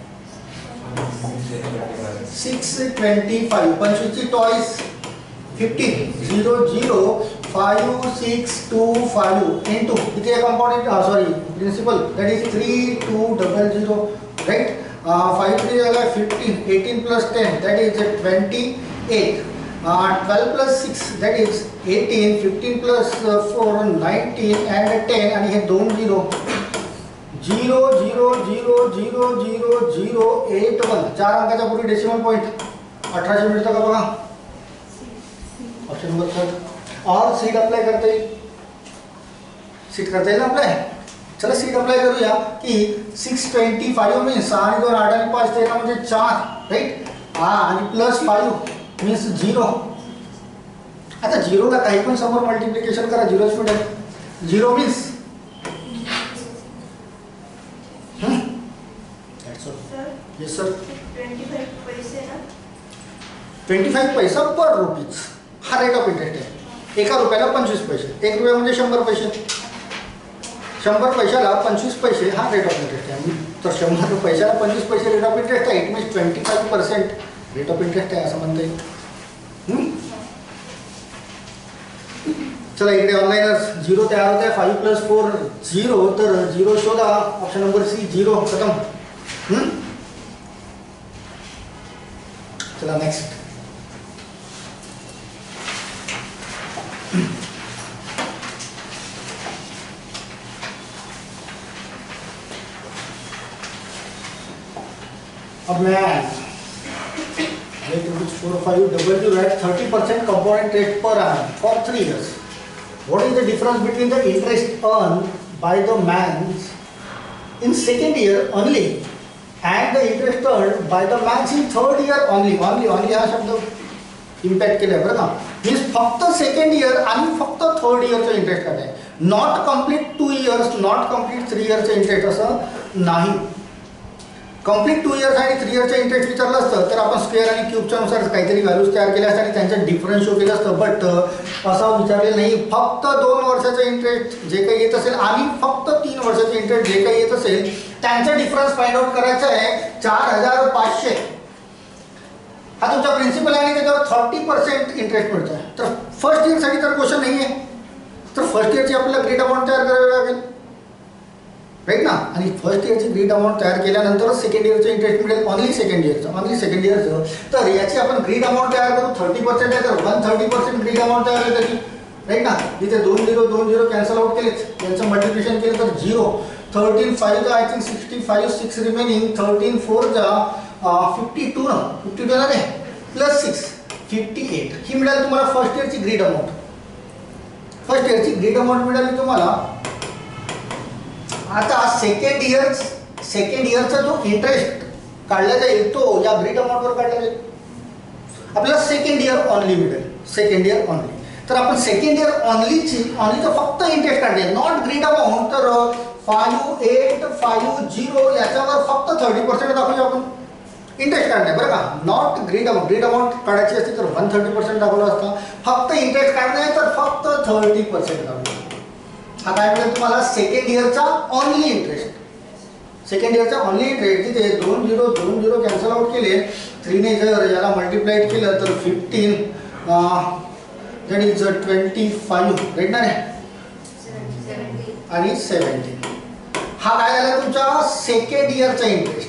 सिक्स ट्वेंटी फाईव्ह, पंचवीसची twice fifteen, zero zero five six two five into इथे compound sorry principal that is three two double zero, right. Five three झाला fifteen, eighteen plus ten that is twenty eight, twelve plus six that is eighteen, fifteen plus four nineteen and ten आणि हे दोन zero zero zero zero zero zero zero eight one, चार अंकाच्या पूर्वी decimal point अठराशे मिळतं का बघा. Option number third. और सीट अप्लाय करता येईल, सीट करता येईल ना अप्लाय. चला सीट अप्लाय करूया की सिक्स ट्वेंटी फाईव्ह मीन्स सहा आणि दोन आठ आणि पाच तेरा म्हणजे चार, राईट. हा आणि प्लस फाईव्ह मीन्स झिरो. आता झिरोला काही पण समोर मल्टिप्लिकेशन करा, zero student zero means yes sir twenty five paisa per rupees हा रेट ऑफ इंटरेस्ट आहे. एका रुपयाला पंचवीस पैसे, एक रुपया म्हणजे शंभर पैसे, शंभर पैशाला पंचवीस पैसे हा रेट ऑफ इंटरेस्ट आहे. तर शंभर पैशाला पंचवीस पैसे रेट ऑफ इंटरेस्ट आहे, it means twenty five percent rate of interest आहे असं म्हणता येईल. चला इकडे ऑनलाईनच झिरो तयार होत आहे, फाईव्ह प्लस फोर झिरो, तर झिरो शोधा. ऑप्शन नंबर सी झिरो खतम. चला next. A man rate which four five double zero at thirty percent compound rate per annum for three years. What is the difference between the interest earned by the man in second year only and the interest earned by the man in third year only? Only only हा शब्द impact केलं आहे बरं का. Means फक्त second year आणि फक्त third इयरचं interest काढलं आहे. Not complete two years, not complete three इयरचं इंटरेस्ट असं नाही. कम्प्लीट टू इयर्स आणि थ्री इयरचं इंटरेस्ट विचारलं असतं तर आपण स्क्वेअर आणि क्यूबच्या नुसार काहीतरी व्हॅल्यूज तयार केल्या असतात आणि त्यांचं डिफरन्स शो केलं असतं. बट असं विचारलेलं नाही. फक्त दोन वर्षाचं इंटरेस्ट जे काही येत असेल आणि फक्त तीन वर्षाचं इंटरेस्ट जे काही येत असेल त्यांचं डिफरन्स फाइंड आउट करायचं आहे. चार हजार पाचशे हा तुमचा प्रिन्सिपल आहे आणि त्याच्यावर थर्टी पर्सेंट इंटरेस्ट मिळतो आहे. तर फर्स्ट इयरसाठी तर क्वेश्चन नाही आहे. तर फर्स्ट इयरची आपल्याला ग्रीड अमाऊंट तयार करावी लागेल, राईट ना. आणि फर्स्ट इयरची ग्रीड अमाऊंट तयार केल्यानंतरच सेकंड इयरचं इंटरेस्ट मिळेल. ऑनली सेकंड इयरचं ऑनली सेकंड इयरचं तर याची आपण ग्रीड अमाऊंट तयार करू. थर्टी पर्सेंट आहे तर one thirty percent grid amount तयार आहे त्याची, राईट ना. इथे दोन झिरो दोन झिरो कॅन्सल आउट केलेच, यांचं मल्टिप्लिकेशन केलं तर zero. Thirteen five I think sixty five six remaining. Thirteen four जा फिफ्टी टू ना फिफ्टी टू नाही प्लस सिक्स फिफ्टी एट ही मिळाली तुम्हाला फर्स्ट इयरची ग्रीड अमाऊंट. फर्स्ट इयरची ग्रीड अमाऊंट मिळाली तुम्हाला. आता सेकंड इयर सेकंड इयरचा जो इंटरेस्ट काढला जाईल तो या ग्रीड अमाऊंटवर काढला जाईल. आपल्याला सेकंड इयर ऑनली मिळेल, सेकंड इयर ऑनली. तर आपण सेकंड इयर ऑनलीची ऑनलीचं फक्त इंटरेस्ट काढले, नॉट ग्रीड अमाऊंट. तर फाईव्ह एट फाईव्ह झिरो याच्यावर फक्त थर्टी पर्सेंट दाखवूया आपण इंटरेस्ट काढणे बरं का. Not greed amount. Greed amount काढायची असते तर वन थर्टी पर्सेंट दाखवलं असतं. फक्त इंटरेस्ट काढणे तर फक्त थर्टी पर्सेंट दाखवलं. हा काय मिळेल तुम्हाला सेकंड इयरचा ऑनली इंटरेस्ट. सेकंड इयरचा ऑनली इंटरेस्ट तिथे दोन झिरो दोन झिरो कॅन्सल आउट केले. थ्रीने जर याला मल्टिप्लाइड केलं तर fifteen that is twenty five right ना रे आणि सेवन्टीन. हा काय झाला तुमचा सेकंड इयरचा इंटरेस्ट.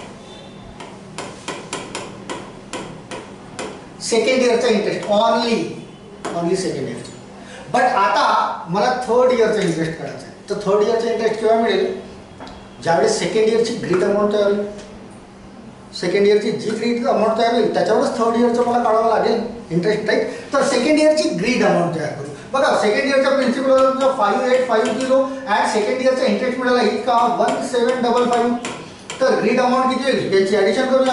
सेकंड इयरचा interest only only second year. But आता मला थर्ड इयरचा इंटरेस्ट काढायचा आहे. तर थर्ड इयरचा इंटरेस्ट केव्हा मिळेल ज्यावेळेस सेकंड इयरची ग्रीड अमाऊंट तयार होईल. सेकंड इयरची जी ग्रीड अमाऊंट तयार होईल त्याच्यावरच थर्ड इयरचं मला काढावं लागेल इंटरेस्ट, राईट. तर सेकंड इयरची ग्रीड अमाऊंट तयार करू. बघा सेकंड इयरचा प्रिन्सिपल तुमचा five eight five zero and second इयरचा इंटरेस्ट मिळाला ही का वन सेवन डबल फाईव्ह. तर ग्रीड अमाऊंट किती होईल याची ॲडिशन करूया.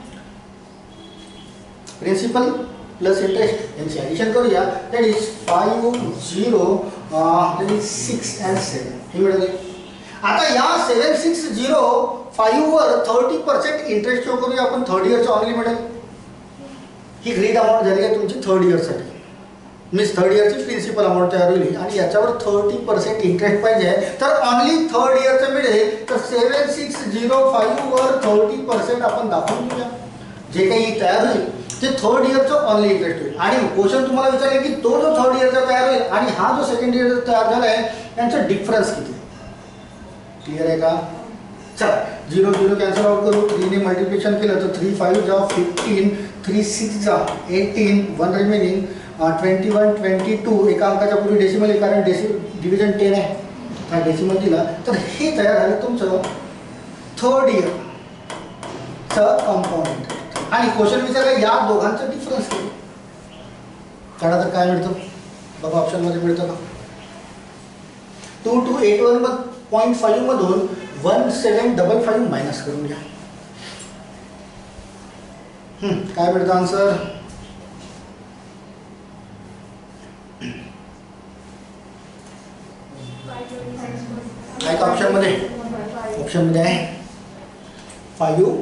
प्रिन्सिपल प्लस इंटरेस्ट यांची ॲडिशन करूया. That is five zero that is six and seven हे मिळाले. आता या सेवन सिक्स झिरो फाईव्हवर थर्टी पर्सेंट इंटरेस्ट शो करूया आपण. थर्ड इयरचं ऑनली मिळेल. ही ग्रीड अमाऊंट झाली आहे तुमची थर्ड इयरसाठी. मीन्स थर्ड इयरची प्रिन्सिपल अमाऊंट तयार होईल आणि याच्यावर थर्टी पर्सेंट इंटरेस्ट पाहिजे तर ऑनली थर्ड इयरचं मिळेल. तर सेवन सिक्स झिरो फाईव्हवर थर्टी पर्सेंट आपण दाखवून घेऊया. जे काही तयार होईल ते थर्ड इयरचं ऑनली इंटरेस्ट होईल. आणि क्वेश्चन तुम्हाला विचारले की तो जो थर्ड इयरचा तयार होईल आणि हा जो सेकंड इयरचा तयार झाला आहे त्यांचा डिफरन्स किती. क्लिअर आहे का. चला झिरो झिरो कॅन्सल आउट करू. थ्रीने मल्टिप्लिकेशन केलं तर थ्री फाईव्ह जा फिफ्टीन थ्री सिक्स जा eighteen one remaining twenty one twenty two. एका अंकाच्या पूर्वी डेसिमल आहे कारण डेसि डिव्हिजन टेन आहे हा डेसिमल दिला. तर हे तयार झालं तुमचं थर्ड इयरचं कंपाऊंड इंटरेस्ट. आणि क्वेश्चन विचारला या दोघांचं डिफरन्स किती काढा तर काय मिळतं बघा ऑप्शनमध्ये मिळतं का. टू टू एट वन मग पॉईंट फाईव्ह मधून one seven double five minus करून घ्या. काय मिळतं आन्सर. काय का ऑप्शनमध्ये ऑप्शनमध्ये आहे five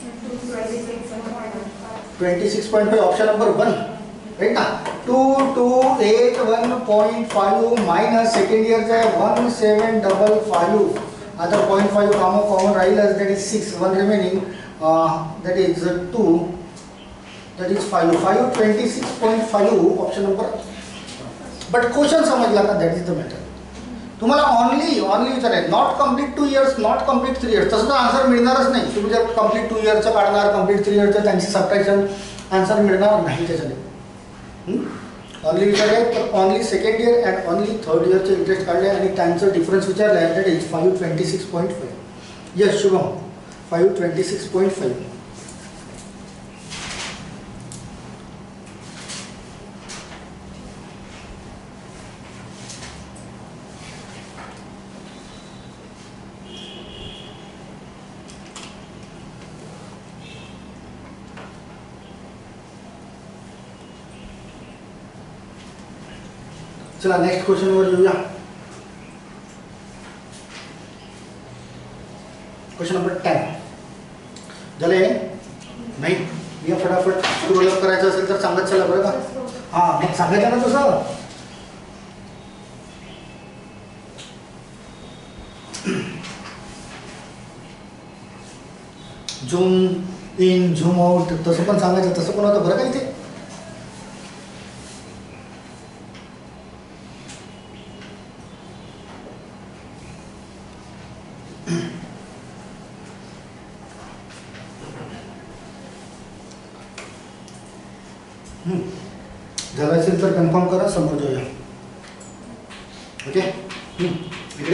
twenty six point five option number one right ना. Two two eight one point five minus second इयरचा आहे वन सेवन डबल फाईव्ह. आता पॉईंट फाईव्ह कॉमन कॉमन राहीलच that is six one remaining that is two that is five five twenty six point five option number. But question समजला का that is the matter. तुम्हाला only only विचारायचं not complete two years not complete three years तसं तर answer मिळणारच नाही. तुम्ही जर complete to इयरचं काढणार कम्प्लीट थ्री इयरचं त्यांची सबट्रॅक्शन आन्सर मिळणार नाही त्याच्याने. ऑनली विचारले तर only second year and only third इयरचे इंटरेस्ट काढले आणि त्यांचं डिफरन्स विचारलं आहे that is five twenty six point five. Yes Shubham five twenty six point five. चला नेक्स्ट क्वेश्चन वर येऊया. क्वेश्चन नंबर टेन झाले नाही. या फटाफट स्क्रोल अप करायचं असेल तर सांगत चला बरं का. हा मग सांगायचं ना तसं. झूम इन झूम आउट तसं पण सांगायचं. तसं पण होतं बरं का इथे. झालं असेल तर कन्फर्म करा. समोर जाऊया. ओके इकडे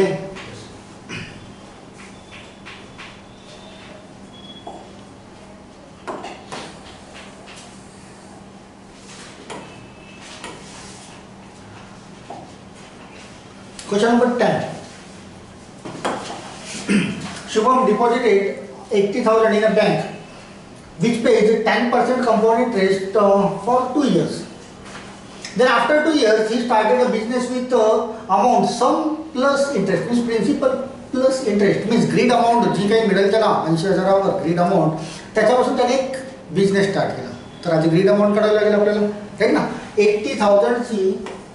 question number ten. Shubham deposited eighty thousand in a bank which pays ten percent compound interest uh, for two years. Then after two years he started a business with uh, amount sum plus interest means principal plus interest means greed amount जी काही मिळेल त्याला ऐंशी हजारावर grid amount त्याच्यापासून त्याने एक business start केला. तर आधी ग्रीड अमाऊंट काढायला लागेल आपल्याला राईट ना. एट्टी थाउजंडची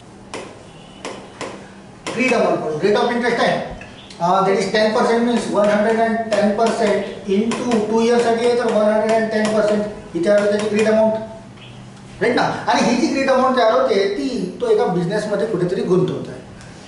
greed amount rate of interest आहे. That is ten percent means one hundred and ten percent in two two इयर्ससाठी आहे तर one hundred and ten percent इथे आलं त्याची ग्रीड अमाऊंट राईट ना. आणि ही जी ग्रीड अमाऊंट तयार होते ती तो एका बिझनेसमध्ये कुठेतरी गुंतवत आहे.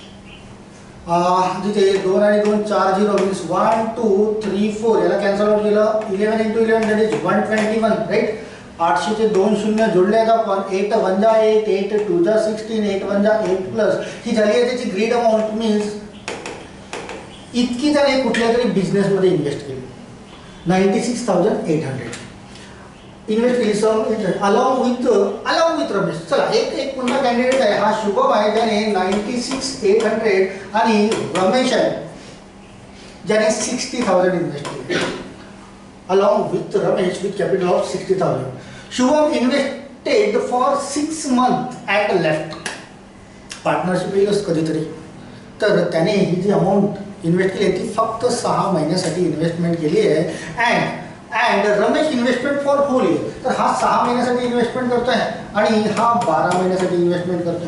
जिथे दोन आणि दोन चार zero means one two three four याला कॅन्सल आउट केलं. Eleven into eleven that is one twenty one right. आठशेचे दोन शून्य जोडले आहेत आपण. एट वन जा एट एट टू जा सिक्स्टीन एट वन जा एट प्लस ही झाली आहे त्याची ग्रीड अमाऊंट मीन्स इतकी त्याने कुठल्या तरी बिझनेसमध्ये इन्व्हेस्ट केली. Ninety six thousand eight hundred invest केली some interest along with along with Ramesh. चला एक एक पुन्हा कॅन्डिडेट आहे हा शुभम आहे त्याने नाईन्टी सिक्स एट हंड्रेड आणि रमेश आहे ज्याने सिक्स्टी थाउजंड इन्व्हेस्ट केले along with Ramesh with capital of sixty thousand. Shubham invested for six month and left. Partnership येईलच कधीतरी. तर त्याने ही जी अमाऊंट इन्व्हेस्ट केली ती फक्त सहा महिन्यासाठी इन्व्हेस्टमेंट केली आहे. And and Ramesh investment for whole year. तर हा सहा महिन्यासाठी इन्व्हेस्टमेंट करतोय आणि हा बारा महिन्यासाठी इन्व्हेस्टमेंट करतोय.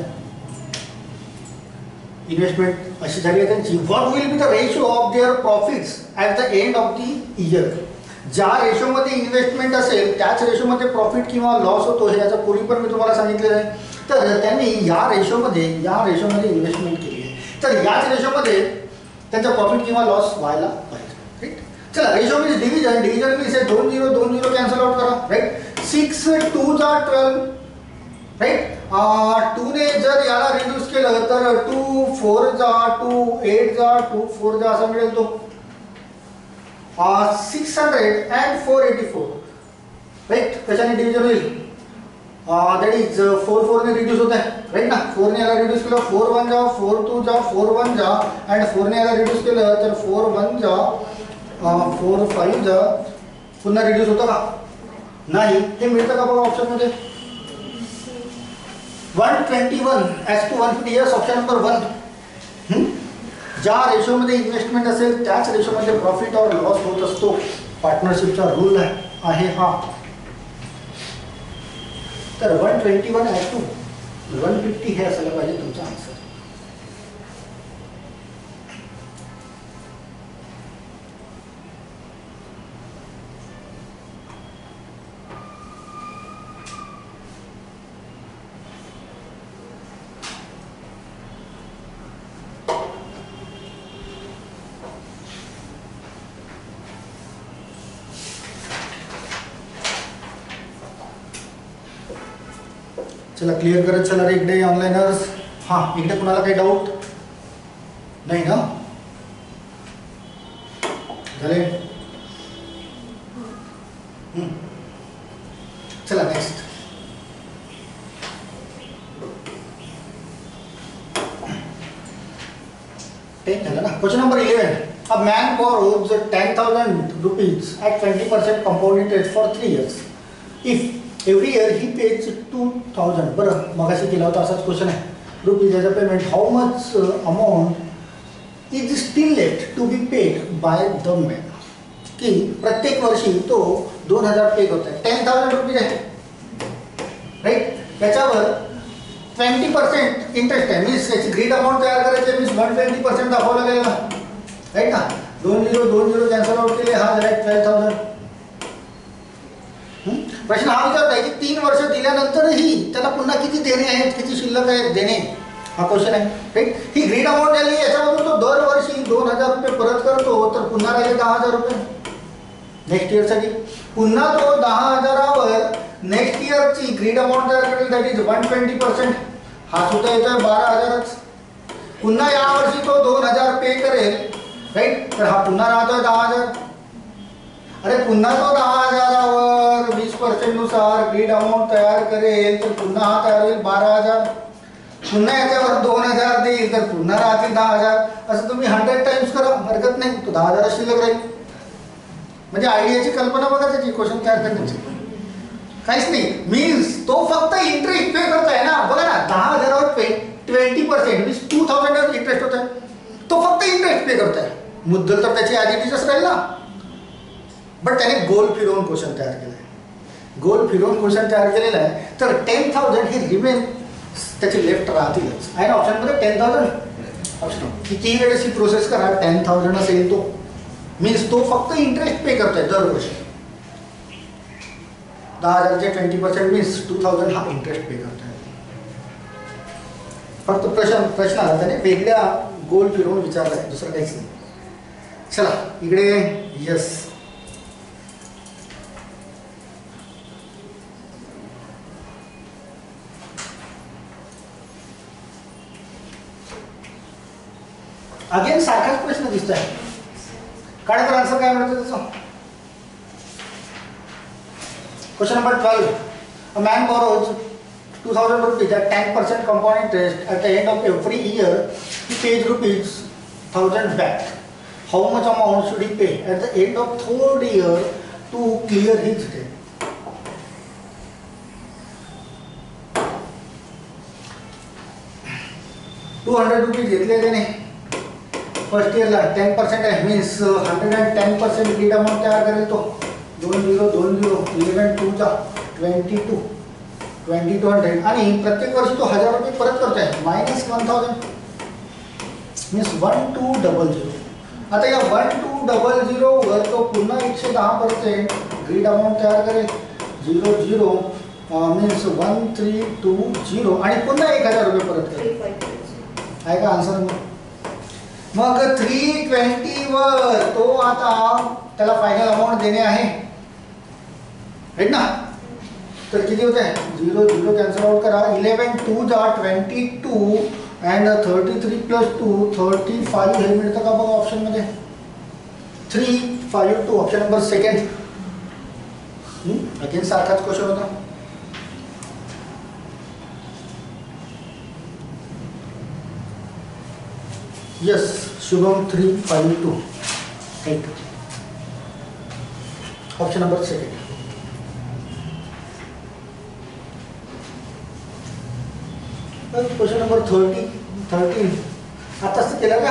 इन्व्हेस्टमेंट अशी झाली आहे त्यांची. What will be the ratio of their profits at the end of the year. ज्या रेशोमध्ये इन्व्हेस्टमेंट असेल त्याच रेशोमध्ये प्रॉफिट किंवा लॉस होतो हे याचं पूर्वी पण मी तुम्हाला सांगितलेलं आहे. तर त्यांनी या रेशोमध्ये या रेशोमध्ये इन्व्हेस्टमेंट केली आहे. तर याच रेशोमध्ये त्यांचा प्रॉफिट किंवा लॉस व्हायला पाहिजे राईट. चला ratio means division. Division means दोन झिरो दोन झिरो कॅन्सल आउट करा राईट. सिक्स टू जा ट्वेल्व राईट. टूने जर याला रिड्यूस केलं तर टू फोर जा टू एट जा टू फोर जा असा मिळेल तो six hundred and four eighty four right. त्याच्याने डिव्हिजन होईल. दॅट इज फोर फोरने रिड्यूस होत आहे राईट ना. फोरने याला रिड्यूस केलं फोर वन जा फोर टू जा फोर वन जा अँड फोरने याला रिड्यूस केलं तर फोर वन जा फोर फाईव्ह जा पुन्हा रिड्यूस होतं का नाही. हे मिळतं का बघा ऑप्शनमध्ये. One twenty one as two one fifty years option number one. ज्या रेशोमध्ये इन्व्हेस्टमेंट असेल त्याच रेशोमध्ये प्रॉफिट और लॉस होत असतो. पार्टनरशिपचा रूल आहे हा. तर one twenty one as two one fifty हे असायला पाहिजे तुमचा आन्सर. चला क्लिअर करत चला रे इकडे ऑनलाईनर्स. हां इकडे कुणाला काही डाऊट नाही ना. झाले. चला नेक्स्ट. टेन झालं ना. Question number eleven. A man borrows ten thousand rupees at twenty percent compound interest for three years. If every year he pays two thousand. बरं मगाशी केला होता असाच क्वेश्चन आहे. Rupees as a payment, how much amount is still left to be paid by the man. की प्रत्येक वर्षी तो दोन हजार पे करतोय, टेन थाउजंड रुपीज आहे राईट. त्याच्यावर ट्वेंटी पर्सेंट इंटरेस्ट आहे, मीन्स त्याची ग्रीड अमाऊंट तयार करायची आहे, मीन्स वन ट्वेंटी पर्सेंट दाखवला गेलेला राईट ना. दोन झिरो दोन झिरो कॅन्सल आउट केले, हा राईट ट्वेल्व थाउजंड. प्रश्न हा विचारत आहे की तीन वर्ष दिल्यानंतरही त्याला पुन्हा किती देणे आहेत, किती शिल्लक आहेत देणे, हा क्वेश्चन आहे राईट. ही ग्रीड अमाऊंट झाली, याच्यामधून तो दरवर्षी दोन हजार रुपये परत करतो, तर पुन्हा राहिले दहा हजार रुपये नेक्स्ट इयरसाठी. पुन्हा तो दहा हजारावर नेक्स्ट इयरची ग्रीड अमाऊंट तयार करेल, that is one twenty percent, हा सुद्धा येतोय बारा हजारच. पुन्हा यावर्षी तो दोन हजार पे करेल राईट, तर हा पुन्हा राहतोय दहा हजार. अरे पुन्हा तो दहा हजारावर वीस पर्सेंट नुसार ग्रीड अमाऊंट तयार करेल, तर पुन्हा हा तयार होईल बारा हजार. पुन्हा याच्यावर दोन हजार देईल, तर पुन्हा राहतील दहा हजार. असं तुम्ही हंड्रेड टाइम्स करा, हरकत नाही, तो दहा हजार शिल्लक राहील. म्हणजे आयडियाची कल्पना बघा त्याची, क्वेश्चन तयार करण्याची काहीच नाही. मीन्स तो फक्त इंटरेस्ट पे करतोय ना, बघा ना, दहा हजारावर पे twenty percent means two thousand interest होत आहे, तो फक्त इंटरेस्ट पे करतोय, मुद्दल तर त्याची ॲज राहील ना. बट त्याने गोल फिरवून क्वेश्चन तयार केलं आहे, गोल फिरवून क्वेश्चन तयार केलेला आहे, तर टेन थाउजंड हे रिमेन त्याचे लेफ्ट राहतीलच आहे ना ऑप्शनमध्ये. टेन थाउजंड ऑप्शन कितीही वेळेस ही प्रोसेस करा, टेन थाउजंड असेल तो, मीन्स तो फक्त इंटरेस्ट पे करतोय दरवर्षी. दहा हजारचे twenty percent means two thousand हा इंटरेस्ट पे करतोय. फक्त प्रश्न प्रश्नाला त्याने वेगळ्या गोल फिरवून विचारला आहे, दुसरं काहीच नाही. चला इकडे यस. अगेन सारखाच प्रश्न दिसतोय, काय तर आन्सर काय मिळतं त्याचं. Question number twelve, a man borrows two thousand rupees at ten percent compound interest. At the end of every year he pays rupees one thousand back. How much amount should he pay at the end of third year to clear his debt? two hundred rupees घेतले त्याने first इयरला, ten percent आहे, means hundred and ten percent grid amount तयार करेल तो. दोन zero दोन zero eleven टूचा twenty two twenty two hundred, आणि प्रत्येक वर्षी तो हजार रुपये परत करतोय, minus one thousand means one two double zero. आता या वन टू डबल झिरोवर तो पुन्हा एकशे दहा पर्सेंट ग्रीड अमाऊंट तयार करेल, zero zero means one three two zero, आणि पुन्हा एक हजार रुपये परत करेल. आहे का आन्सर? मग थ्री ट्वेंटीवर तो आता त्याला फायनल अमाऊंट देणे आहे राईट ना. तर किती होत आहे, झिरो झिरो कॅन्सल आउट करा, इलेवन टू जा twenty two and thirty three plus two thirty five हे मिळतं का बघा ऑप्शनमध्ये. Three five two option number second. Again सारखाच क्वेश्चन होता. Yes Shubham three five two right, option number second. Question number thirty thirteen आताच तर केला का?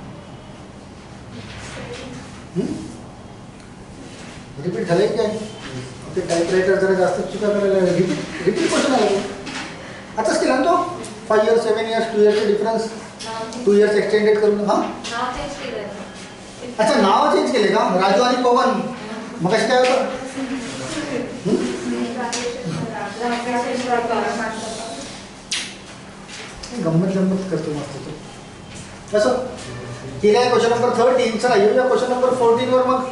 रिपीट झालंय काय? आपले टाईपरायटर जरा जास्त चुका करायला रिपीट रिपीट क्वेश्चन आला आताच केला ना तो. Five years seven years two इयर्सचे डिफरन्स, टू इयर्स एक्सटेंडेड करून. हां अच्छा नाव चेंज केले का? राजू आणि पवन. मग कशी काय होतं? गंमत गंमत करतो मस्त तो. कसं केलं आहे क्वेश्चन नंबर थर्टीन. चला येऊया क्वेश्चन नंबर फोर्टीन वर. मग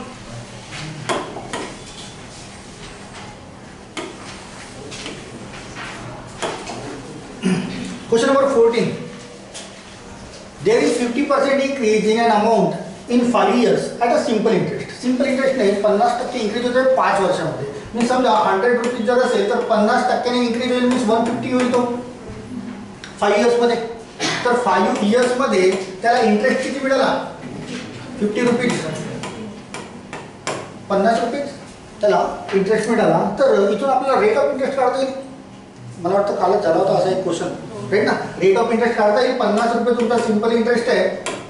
question number fourteen. There is fifty percent increase in an amount in five years at a simple interest. Simple interest नाही, पन्नास टक्के इंक्रीज होते पाच वर्षामध्ये. मी समजा हंड्रेड रुपीज जर असेल तर पन्नास टक्क्याने इंक्रीज होईल, मीन्स वन फिफ्टी होईल तो फाईव्ह इयर्समध्ये. तर फाईव्ह इयर्समध्ये त्याला इंटरेस्ट किती मिळाला? Fifty rupees. पन्नास रुपीज त्याला इंटरेस्ट मिळाला. तर इथून आपल्याला रेट ऑफ इंटरेस्ट काढता येईल. मला वाटतं कालच झाला होता असा एक क्वेश्चन. राईट ना. रेट ऑफ इंटरेस्ट काढता येईल. पन्नास रुपये तुमचा सिंपल इंटरेस्ट आहे.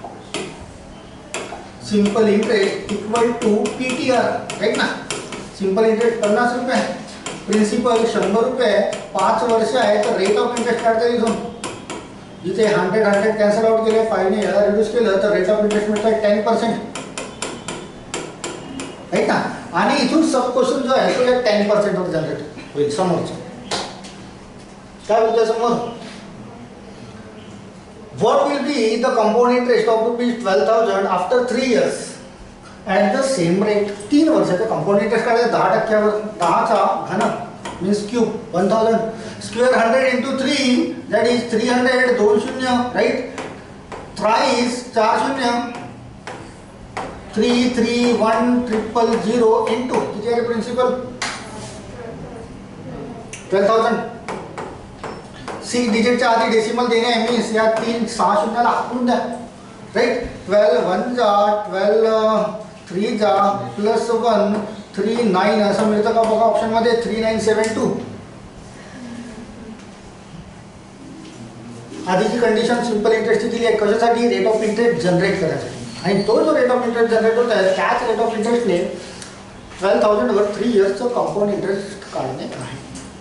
Simple interest equal to P T R, right ना. सिंपल इंटरेस्ट पन्नास रुपये, प्रिन्सिपल शंभर रुपये, पाच वर्ष आहे, तर रेट ऑफ इंटरेस्ट काढता येईल इथून. जिथे हंड्रेड हंड्रेड कॅन्सल आउट केले, फाईव्हने याला रिड्यूस केलं तर रेट ऑफ इंटरेस्ट मिळतं टेन पर्सेंट, राईट ना. आणि इथून सब क्वेश्चन जो आहे तो टेन पर्सेंट वर जनरेट होईल. समोरचं काय बोलतोय समोर? What will be the compound interest of rupees twelve thousand after three years at the same rate? तीन वर्षाचं कंपाऊंड इंटरेस्ट काढायचं दहा टक्क्यावर. दहाचा घन means cube one thousand square hundred into three that is three hundred. दोन शून्य, right. Thrice चार शून्य, three three one triple zero into किती आहे प्रिन्सिपल? Twelve thousand. सिक्स डिजिटच्या आधी डेसिमल देणे आहे मीन्स या तीन सहा शून्याला हाकून द्या, राईट. ट्वेल्व वन जा ट्वेल्व, थ्री जा प्लस वन थ्री नाईन असं मिळतं का बघा ऑप्शनमध्ये. Three nine seven two. आधीची कंडिशन सिंपल इंटरेस्टची दिली आहे कशासाठी? रेट ऑफ इंटरेस्ट जनरेट करायसाठी. आणि तो जो रेट ऑफ इंटरेस्ट जनरेट होत आहे त्याच रेट ऑफ इंटरेस्टने ट्वेल्व थाउजंडवर थ्री इयर्सचं कंपाऊंड इंटरेस्ट काढणे आहे.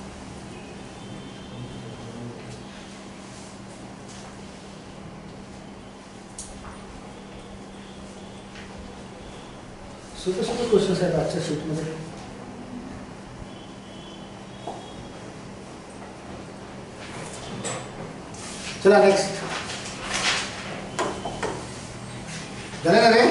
सोपे सोपे क्वेश्चन्स आहेत आजच्या शीटमध्ये. चला नेक्स्ट. झाले ना रे?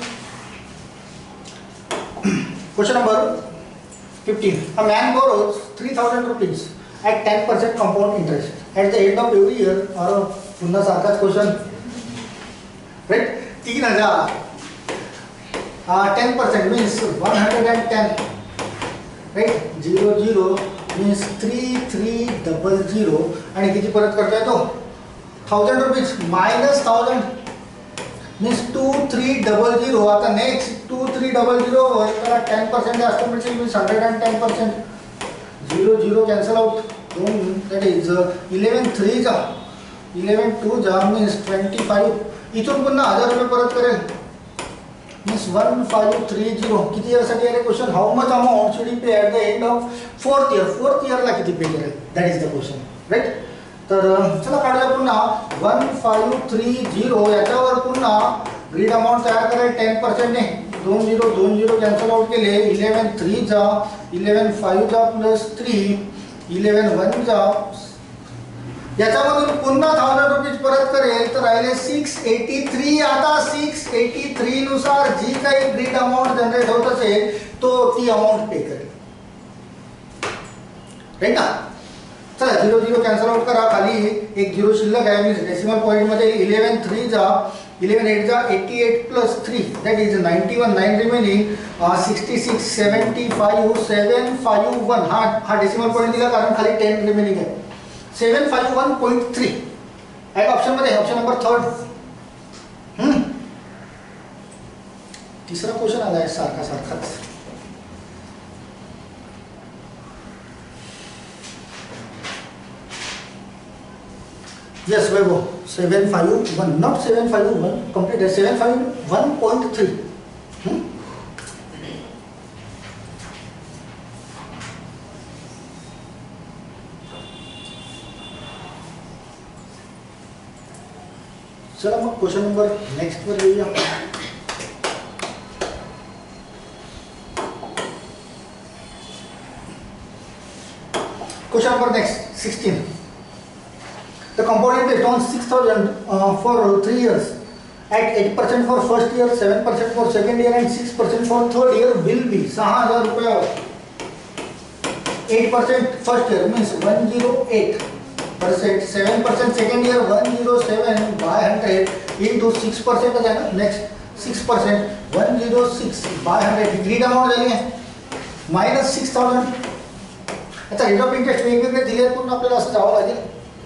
Question number fifteen. A man borrows three thousand rupees at ten percent compound interest at the end of every year. और पुन्हा सारखाच क्वेश्चन, राईट. तीन हजार ten percent means one hundred and ten, right. Zero zero means three three double zero. आणि किती परत करतोय तो? Thousand rupees minus thousand means two three double zero. आता next two three double zero वर त्याला टेन पर्सेंट जास्त मिळतील means hundred and ten percent. Zero zero cancel out. दोन दॅट इज इलेवन थ्री जा इलेवन टू जा means twenty five. इथून पुन्हा हजार रुपये परत करेल means one five three zero. किती इयरसाठी आहे question? How much amount should you pay at the end of fourth year. Fourth इयरला किती पे करेल that is the question, right. तर चला काढूया पुन्हा वन फाईव्ह थ्री झिरो. याच्यावर पुन्हा ग्रीड अमाऊंट तयार करेल टेन पर्सेंटने. दोन झिरो दोन झिरो कॅन्सल आउट केले. इलेवन थ्री जा इलेवन फाईव्ह जा प्लस थ्री इलेवन वन जा. याच्यामधून पुन्हा थाउजंड रुपीज परत करेल तर राहिले सिक्स एटी थ्री. आता सिक्स एटी थ्री नुसार जी काही ग्रीड अमाऊंट जनरेट होत असेल तो ती अमाऊंट पे करेल, राईट ना. चला झिरो झिरो कॅन्सल आउट करा. खाली एक झिरो शिल्लक आहे मीन्स डेसिमल पॉईंटमध्ये इलेवन थ्री जा इलेवन एट जा eighty eight plus three that is ninety one. Nine remaining sixty six seventy five seven five one. हा हा डेसिमल पॉईंट दिला कारण खाली टेन रिमेनिंग आहे. Seven five one point three आहे ऑप्शनमध्ये. Option number third. तिसरा क्वेश्चन आला आहे सारखा सारखाच. Yes, Vaibo. seven five one, not seven five one. Complete seven five one point three. Hmm? चला मग क्वेश्चन नंबर नेक्स्ट वर येऊया. Question number next sixteen. The compound interest on six thousand uh, for three years at eight percent for first year, seven percent for second year and six percent for third year will be सहा हजार रुपयावर. eight percent first year means one hundred eight percent, seven percent second year one hundred seven by one hundred into six percent आहे ना. next six percent one hundred six by one hundred. ग्रीड amount झाली आहे minus six thousand. आता rate of interest वेगवेगळे दिले पण आपल्याला असं जावं लागेल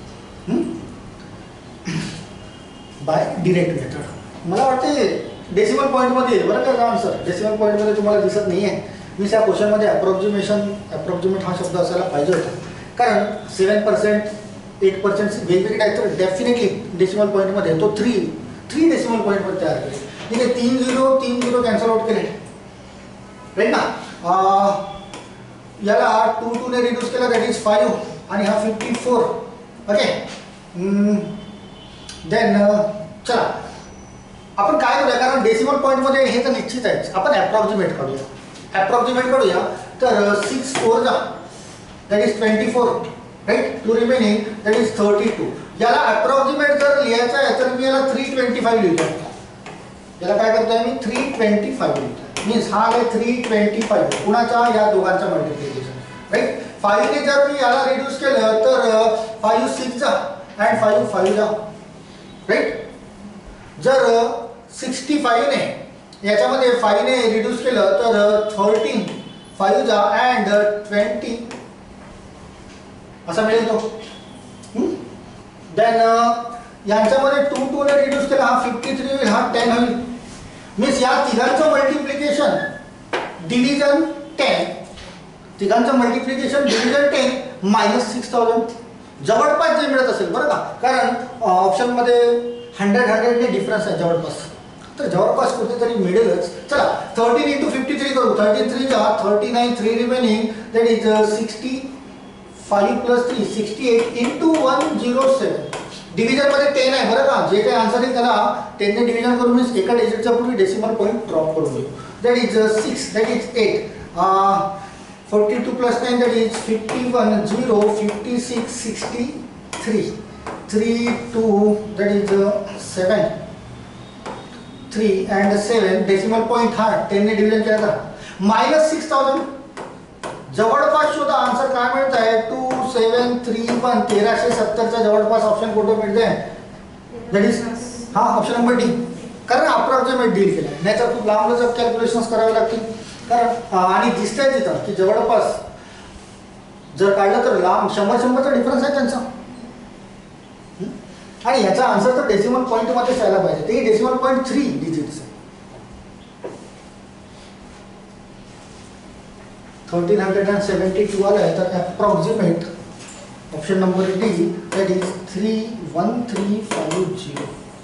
बाय डिरेक्ट मेथड. मला वाटते डेसिमल पॉईंटमध्ये येईल बरं का आन्सर. डेसिमल पॉईंटमध्ये तुम्हाला दिसत नाही आहे. मी त्या क्वेश्चनमध्ये अप्रॉक्सिमेशन अप्रॉक्सिमेट हा शब्द असायला पाहिजे होता कारण सेवन पर्सेंट एट पर्सेंट वेगवेगळे आहेत तर डेफिनेटली डेसिमल पॉईंटमध्ये तो थ्री थ्री डेसिमल पॉईंटमध्ये तयार केले. इथे तीन झिरो तीन झिरो कॅन्सल आउट केले राईट ना. याला टू टूने रिड्यूस केला दॅट इज फाईव्ह आणि हा फिफ्टी फोर. ओके देन चला आपण काय करूया, कारण डेसिमल पॉईंटमध्ये हे तर निश्चित आहे, आपण ॲप्रॉक्सिमेट काढूया. ॲप्रॉक्सिमेट काढूया तर सिक्स फोर जा that is twenty four right. Two remaining that is thirty two. याला ॲप्रॉक्सिमेट जर लिहायचं आहे तर मी याला थ्री ट्वेंटी फाईव्ह लिहितो. याला काय करतोय मी थ्री ट्वेंटी फाईव्ह लिहितो. मीन्स हा आहे थ्री ट्वेंटी फाईव्ह कुणाच्या या दोघांचा मल्टिप्लिकेशन राईट. फाईव्हने जर मी याला रिड्यूस केलं तर फाईव्ह सिक्स जा अँड फाईव्ह फाईव्ह जा राईट. जर सिक्स्टी फाईव्हने याच्यामध्ये फाईव्हने रिड्यूस केलं तर थर्टीन फाईव्ह जा अँड ट्वेंटी असा मिळेल तो. देन यांच्यामध्ये टू टूने रिड्यूस केला हा फिफ्टी थ्री होईल, हा टेन होईल. मीन्स या तिघांचं मल्टिप्लिकेशन डिव्हिजन टेन, तिघांचं multiplication division ten minus six thousand जवळपास जे मिळत असेल बरं का, कारण ऑप्शनमध्ये हंड्रेड हंड्रेडने डिफरन्स आहे जवळपास, तर जवळपास कुठेतरी मिळेलच. चला थर्टीन इंटू फिफ्टी थ्री करू. थर्टी थ्री जा thirty nine three remaining that is sixty five plus three sixty eight into one zero seven. डिव्हिजनमध्ये टेन आहे बरं का, जे काही आन्सर आहे त्याला टेनने डिव्हिजन करून मीन्स एका डिजिटच्या पूर्वी डेसिमल पॉईंट ड्रॉप करून देऊ. That is six that is eight forty two plus nine that is fifty one zero fifty six sixty three three two that is seven three and seven decimal point हा टेनने division केला तर minus six thousand. जवळपास शोधा answer काय मिळत आहे to seven three one तेराशे सत्तरचा जवळपास ऑप्शन कुठं मिळते दॅट इज हा ऑप्शन नंबर डी, कारण अप्रॉक्सिमेट डील केला. नाहीतर खूप लांब लचक कॅल्क्युलेशन्स करावे लागतील, कारण आणि दिसतंय तिथं की जवळपास जर काढलं तर लांब शंभर शंभरचा डिफरन्स आहे त्यांचा. आणि याचा आन्सर तर डेसिमल पॉईंटमध्ये यायला पाहिजे, ते डेसिमल पॉईंट थ्री डिजिट्स आहे. Thirteen hundred and seventy two आला आहे तर approximate option number D that is three one three five zero.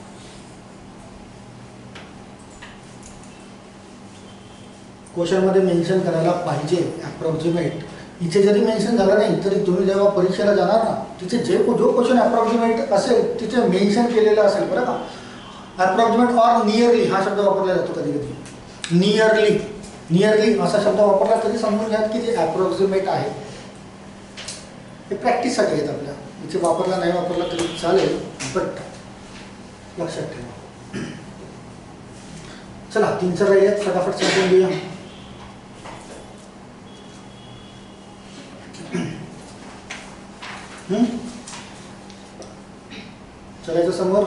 क्वेश्चनमध्ये मेन्शन करायला पाहिजे अप्रॉक्सिमेट. इथे जरी मेन्शन झालं नाही तरी तुम्ही जेव्हा परीक्षेला जाणार ना तिथे जे जो क्वेश्चन अप्रॉक्सिमेट असेल तिथे मेन्शन केलेलं असेल बरं का. अप्रॉक्सिमेट ऑर नियरली हा शब्द वापरला जातो कधी कधी. नियरली नियरली असा शब्द वापरला तरी समजून घ्या की ते अप्रॉक्सिमेट आहे. हे प्रॅक्टिससाठी आहेत आपल्या, इथे वापरला नाही वापरला तरी चालेल, बट लक्षात ठेवा. चला तीन चार राहिले आहेत फटाफट सांगून घेऊया. चलायचं समोर.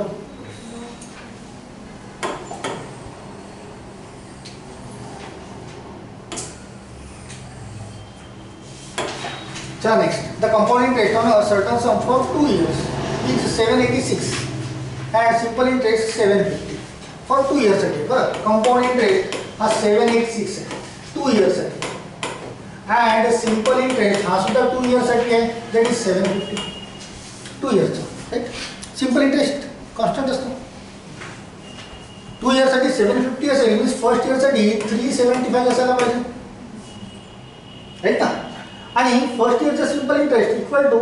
चला next. The compound interest on a certain sum for two years is seven eighty six and simple interest seven fifty for two इयर्ससाठी. बरं कंपाउंड इंटरेस्ट हा सेवन एट सिक्स आहे टू इयर्ससाठी, अँड सिम्पल इंटरेस्ट हा सुद्धा two इयर्ससाठी आहे that is seven fifty two इयर्सचा राईट. सिम्पल इंटरेस्ट कॉन्स्टंट असतो. टू इयर्ससाठी सेवन फिफ्टी असेल मीन्स फर्स्ट इयरसाठी थ्री सेवन्टी फाईव्ह असायला पाहिजे राईट ना. आणि फर्स्ट इयरचा simple interest equal to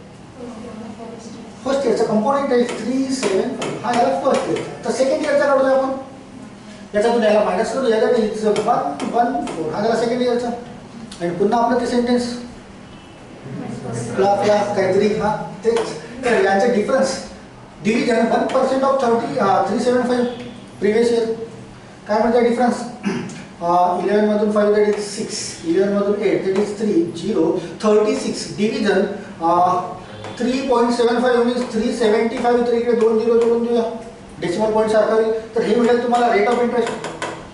first इयरचा compound interest three seven five हा याला फर्स्ट इयरचा. तर सेकंड इयरचा काढूया आपण, याच्यातून याला मायनस करू, याला वन वन फोर हा याला सेकंड इयरचा. आणि पुन्हा आपलं ते सेंटेन्स क्लास क्लास काहीतरी हा तेच. तर यांचे difference division one percent of thirty three seven five previous year. काय म्हणजे डिफरन्स इलेवन मधून five that is six, eleven मधून eight that is three zero thirty six division three point seven five means three seventy five तर इकडे दोन zero जोडून देऊया decimal point सारखा होईल. तर हे मिळेल तुम्हाला रेट ऑफ इंटरेस्ट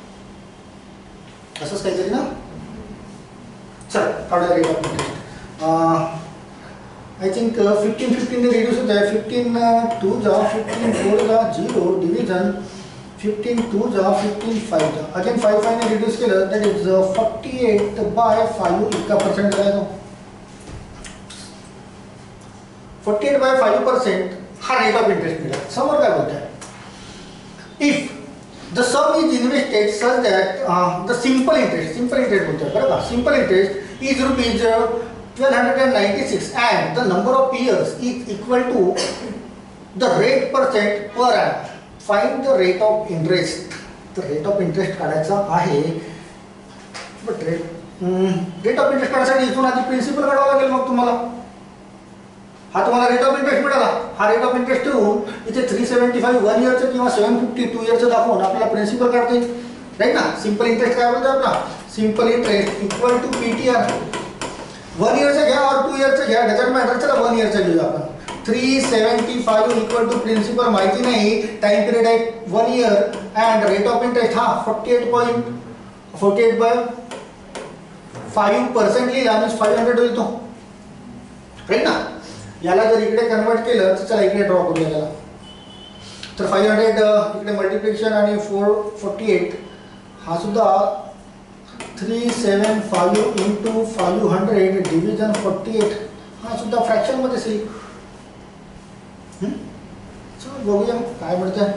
असंच काहीतरी ना. चल काढूया rate of interest. I think fifteen फिफ्टीनने रिड्यूस होत आहे. फिफ्टीन टू जा फिफ्टीन फोर जा झिरो डिव्हिजन फिफ्टीन टू जा फिफ्टीन फाईव्ह जा अगेन फाईव्ह फाईव्हने रिड्यूस केलं that is forty eight by five इतका पर्सेंट झाला तो. Forty eight by five percent हा रेट ऑफ इंटरेस्ट मिळाला. समोर काय बोलत आहे, if the sum is invested such that the simple interest simple interest बोलतो आहे बरं का, simple interest is rupees twelve hundred and ninety six and the number of years is equal to the rate percent per annum. Find the rate of interest. तर rate of interest काढायचा आहे, but rate rate of interest काढण्यासाठी इथून आधी principal काढावं लागेल. मग तुम्हाला हा तुम्हाला रेट ऑफ इंटरेस्ट मिळाला, हा रेट ऑफ इंटरेस्ट ठेवून इथे थ्री सेव्हन्टी फाईव्ह वन इयरचं किंवा सेवन फिफ्टी टू इयरचं दाखवून आपल्याला प्रिन्सिपल काढता येईल, राईट ना. सिम्पल इंटरेस्ट काय बोलतो आपला, simple interest equal to P T R. One इयरचं घ्या और टू इयरचं घ्या, डझंट मॅटर. चला वन इयरचं घेऊया आपण. Three seventy five equal to principal माहिती नाही, टाइम पिरियड आहे one year and rate of interest हा forty eight point forty eight by five percent लिहिला मीन्स फाईव्ह हंड्रेड होईल तो, राईट ना. याला जर इकडे कन्वर्ट केलं तर चला इकडे ड्रॉ करूया त्याला. तर फाईव्ह हंड्रेड इकडे मल्टिप्लिकेशन आणि फोर फोर्टी एट हा सुद्धा three seven five into five hundred division forty eight हा सुद्धा फ्रॅक्शनमध्ये असेल. चला बघूया काय म्हणतं.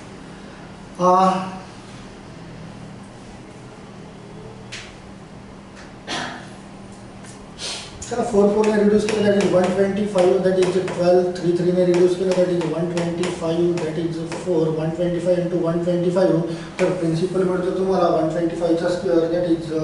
चला फोर फोरने रिड्यूस केलं that is one twenty five, that is twelve. Three थ्रीने रिड्यूस केलं that is one twenty five, that is four. One twenty five into one twenty five तर प्रिन्सिपल मिळतो तुम्हाला one twenty फाईव्हचा square that is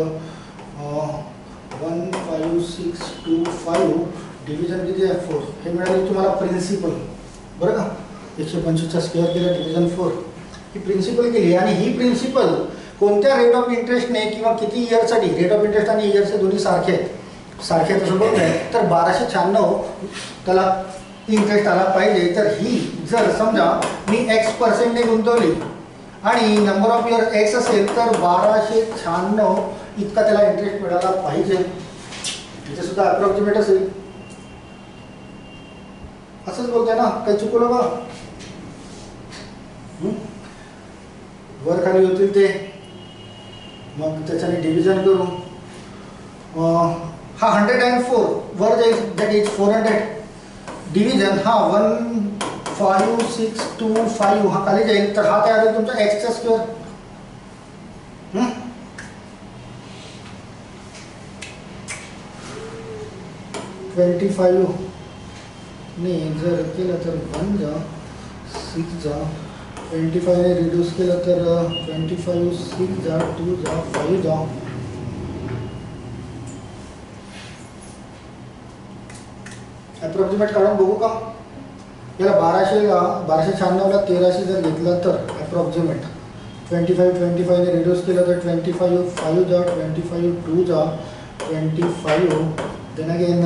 one five six two five division किती आहे four. हे मिळाले तुम्हाला प्रिन्सिपल बरं का. एकशे पंचवीसचा स्क्वेअर केला डिव्हिजन फोर ही प्रिन्सिपल केली. आणि ही प्रिन्सिपल कोणत्या रेट ऑफ इंटरेस्टने किंवा किती इयरसाठी, रेट ऑफ इंटरेस्ट आणि इयरचे दोन्ही सारखे आहेत सारखे आहेत असं बोलत आहे. तर बाराशे शहाण्णव त्याला इंटरेस्ट आला पाहिजे. तर ही जर समजा मी एक्स पर्सेंटने गुंतवली आणि नंबर ऑफ इयर एक्स असेल तर बाराशे शहाण्णव इतका त्याला इंटरेस्ट मिळाला पाहिजे. तिथे सुद्धा अप्रॉक्सिमेट असेल असंच बोलतोय ना, काही चुकलं का. वर खाली होतील ते मग त्याच्याने डिव्हिजन करू. हा हंड्रेड अँड फोर वर जाईल that is four hundred division हा one five six two five हा खाली जाईल. तर हा तयार होईल तुमचा एक्सचा स्क्वेअर. ट्वेंटी फाईव्ह ने जर केलं तर वन जा सिक्स जा, ट्वेंटी फाईव्हने रिड्यूस केलं तर ट्वेंटी फाईव्ह सिक्स जा टू जा फाईव्ह जा. अप्रॉक्सिमेट काढून बघू का. याला बाराशेला बाराशे शहाण्णवला तेराशे जर घेतलं तर अप्रॉक्सिमेट ट्वेंटी फाईव्ह ट्वेंटी फाईव्हने रिड्यूस केलं तर ट्वेंटी फाईव्ह फाईव्ह जा, ट्वेंटी फाईव्ह टू जा, ट्वेंटी फाईव्ह देन अगेन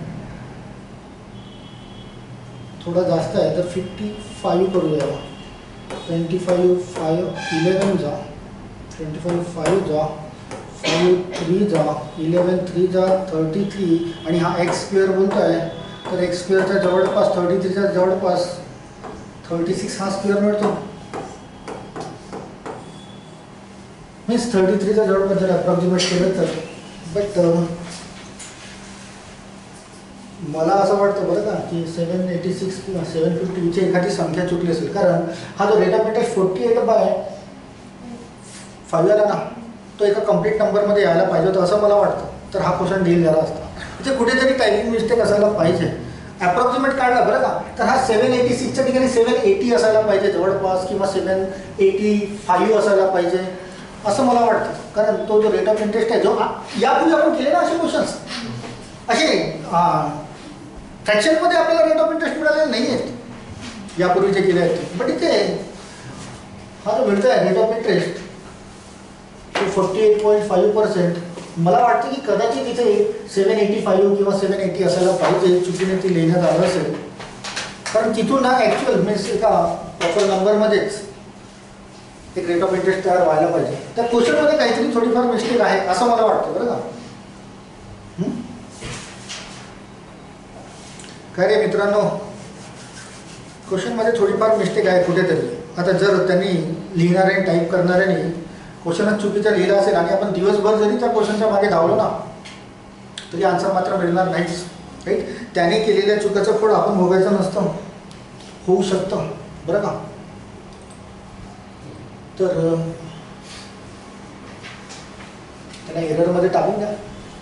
थोडा जास्त आहे तर फिफ्टी फाईव्ह करूया. ट्वेंटी फाईव्ह फाईव्ह इलेवन जा, ट्वेंटी फाईव्ह फाईव्ह जा, फाईव्ह थ्री जा, इलेवन थ्री जा थर्टी थ्री. आणि हा एक्स स्क्वेअर बोलतो आहे तर एक्स स्क्वेअरच्या जवळपास थर्टी थ्रीच्या जवळपास थर्टी सिक्स हा स्क्वेअर मिळतो. मीन्स थर्टी थ्रीच्या जवळपास जर अप्रॉक्सिमेट केलं तर. बट मला असं वाटतं बरं का की सेवन एटी सिक्स किंवा सेवन फिफ्टीची एखादी संख्या चुकली असेल. कारण हा जो rate of interest forty eight by five आला ना तो एका कम्प्लीट नंबरमध्ये यायला पाहिजे होतं असं मला वाटतं. तर हा क्वेश्चन डील झाला असता. इथे कुठेतरी टायमिंग मिस्टेक असायला पाहिजे. अप्रॉक्सिमेट काढला बरं का तर हा सेवन एटी सिक्सच्या ठिकाणी सेवन एटी असायला पाहिजे जवळपास, किंवा सेवन एटी फाईव्ह असायला पाहिजे असं मला वाटतं. कारण तो जो रेट ऑफ इंटरेस्ट आहे जो यापूर्वी आपण केले ना असे क्वेश्चन्स असे फ्रॅक्शनमध्ये आपल्याला रेट ऑफ इंटरेस्ट मिळालेले नाही आहेत यापूर्वी जे केले आहेत. बट इथे हा जो मिळतो आहे रेट ऑफ इंटरेस्ट तो forty eight point five percent मला वाटतं की कदाचित इथे सेवन एटी फाईव्ह किंवा सेवन एटी असायला पाहिजे. चुकीने ती लिहिण्यात आलं असेल कारण तिथून ना ॲक्च्युअल मीन्स एका प्रॉपर नंबरमध्येच एक रेट ऑफ इंटरेस्ट तयार व्हायला पाहिजे. त्या क्वेश्चनमध्ये काहीतरी थोडीफार मिस्टेक आहे असं मला वाटतं बरं का. काय रे मित्रांनो, क्वेश्चनमध्ये थोडीफार मिस्टेक आहे कुठेतरी. आता जर त्यांनी लिहिणारे टाईप करणाऱ्याने क्वेश्चनच चुकीचा लिहिला असेल आणि आपण दिवसभर जरी त्या क्वेश्चनच्या मागे धावलो ना तरी आन्सर मात्र मिळणार नाहीच. राईट. त्याने केलेल्या चुकाचं फळ आपण भोगायचं नसतं, होऊ शकतं बरं का. तर त्याला एररमध्ये टाकून द्या,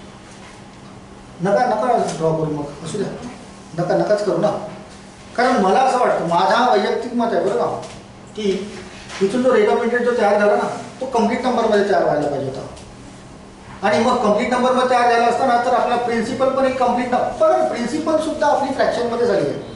नका नका ड्रॉ करू, मग असू द्या, नका नकाच करू ना. कारण मला असं वाटतं, माझा वैयक्तिक मत आहे बरं का, की इथून जो रेट ऑफ इंटरेस्ट जो तयार झाला ना तो कम्प्लीट नंबरमध्ये तयार व्हायला पाहिजे होता. आणि मग कम्प्लीट नंबरमध्ये तयार झाला असताना तर आपला प्रिन्सिपल पण एक कम्प्लीट नंबर, पण प्रिन्सिपल सुद्धा आपली फ्रॅक्शनमध्ये झाली आहे.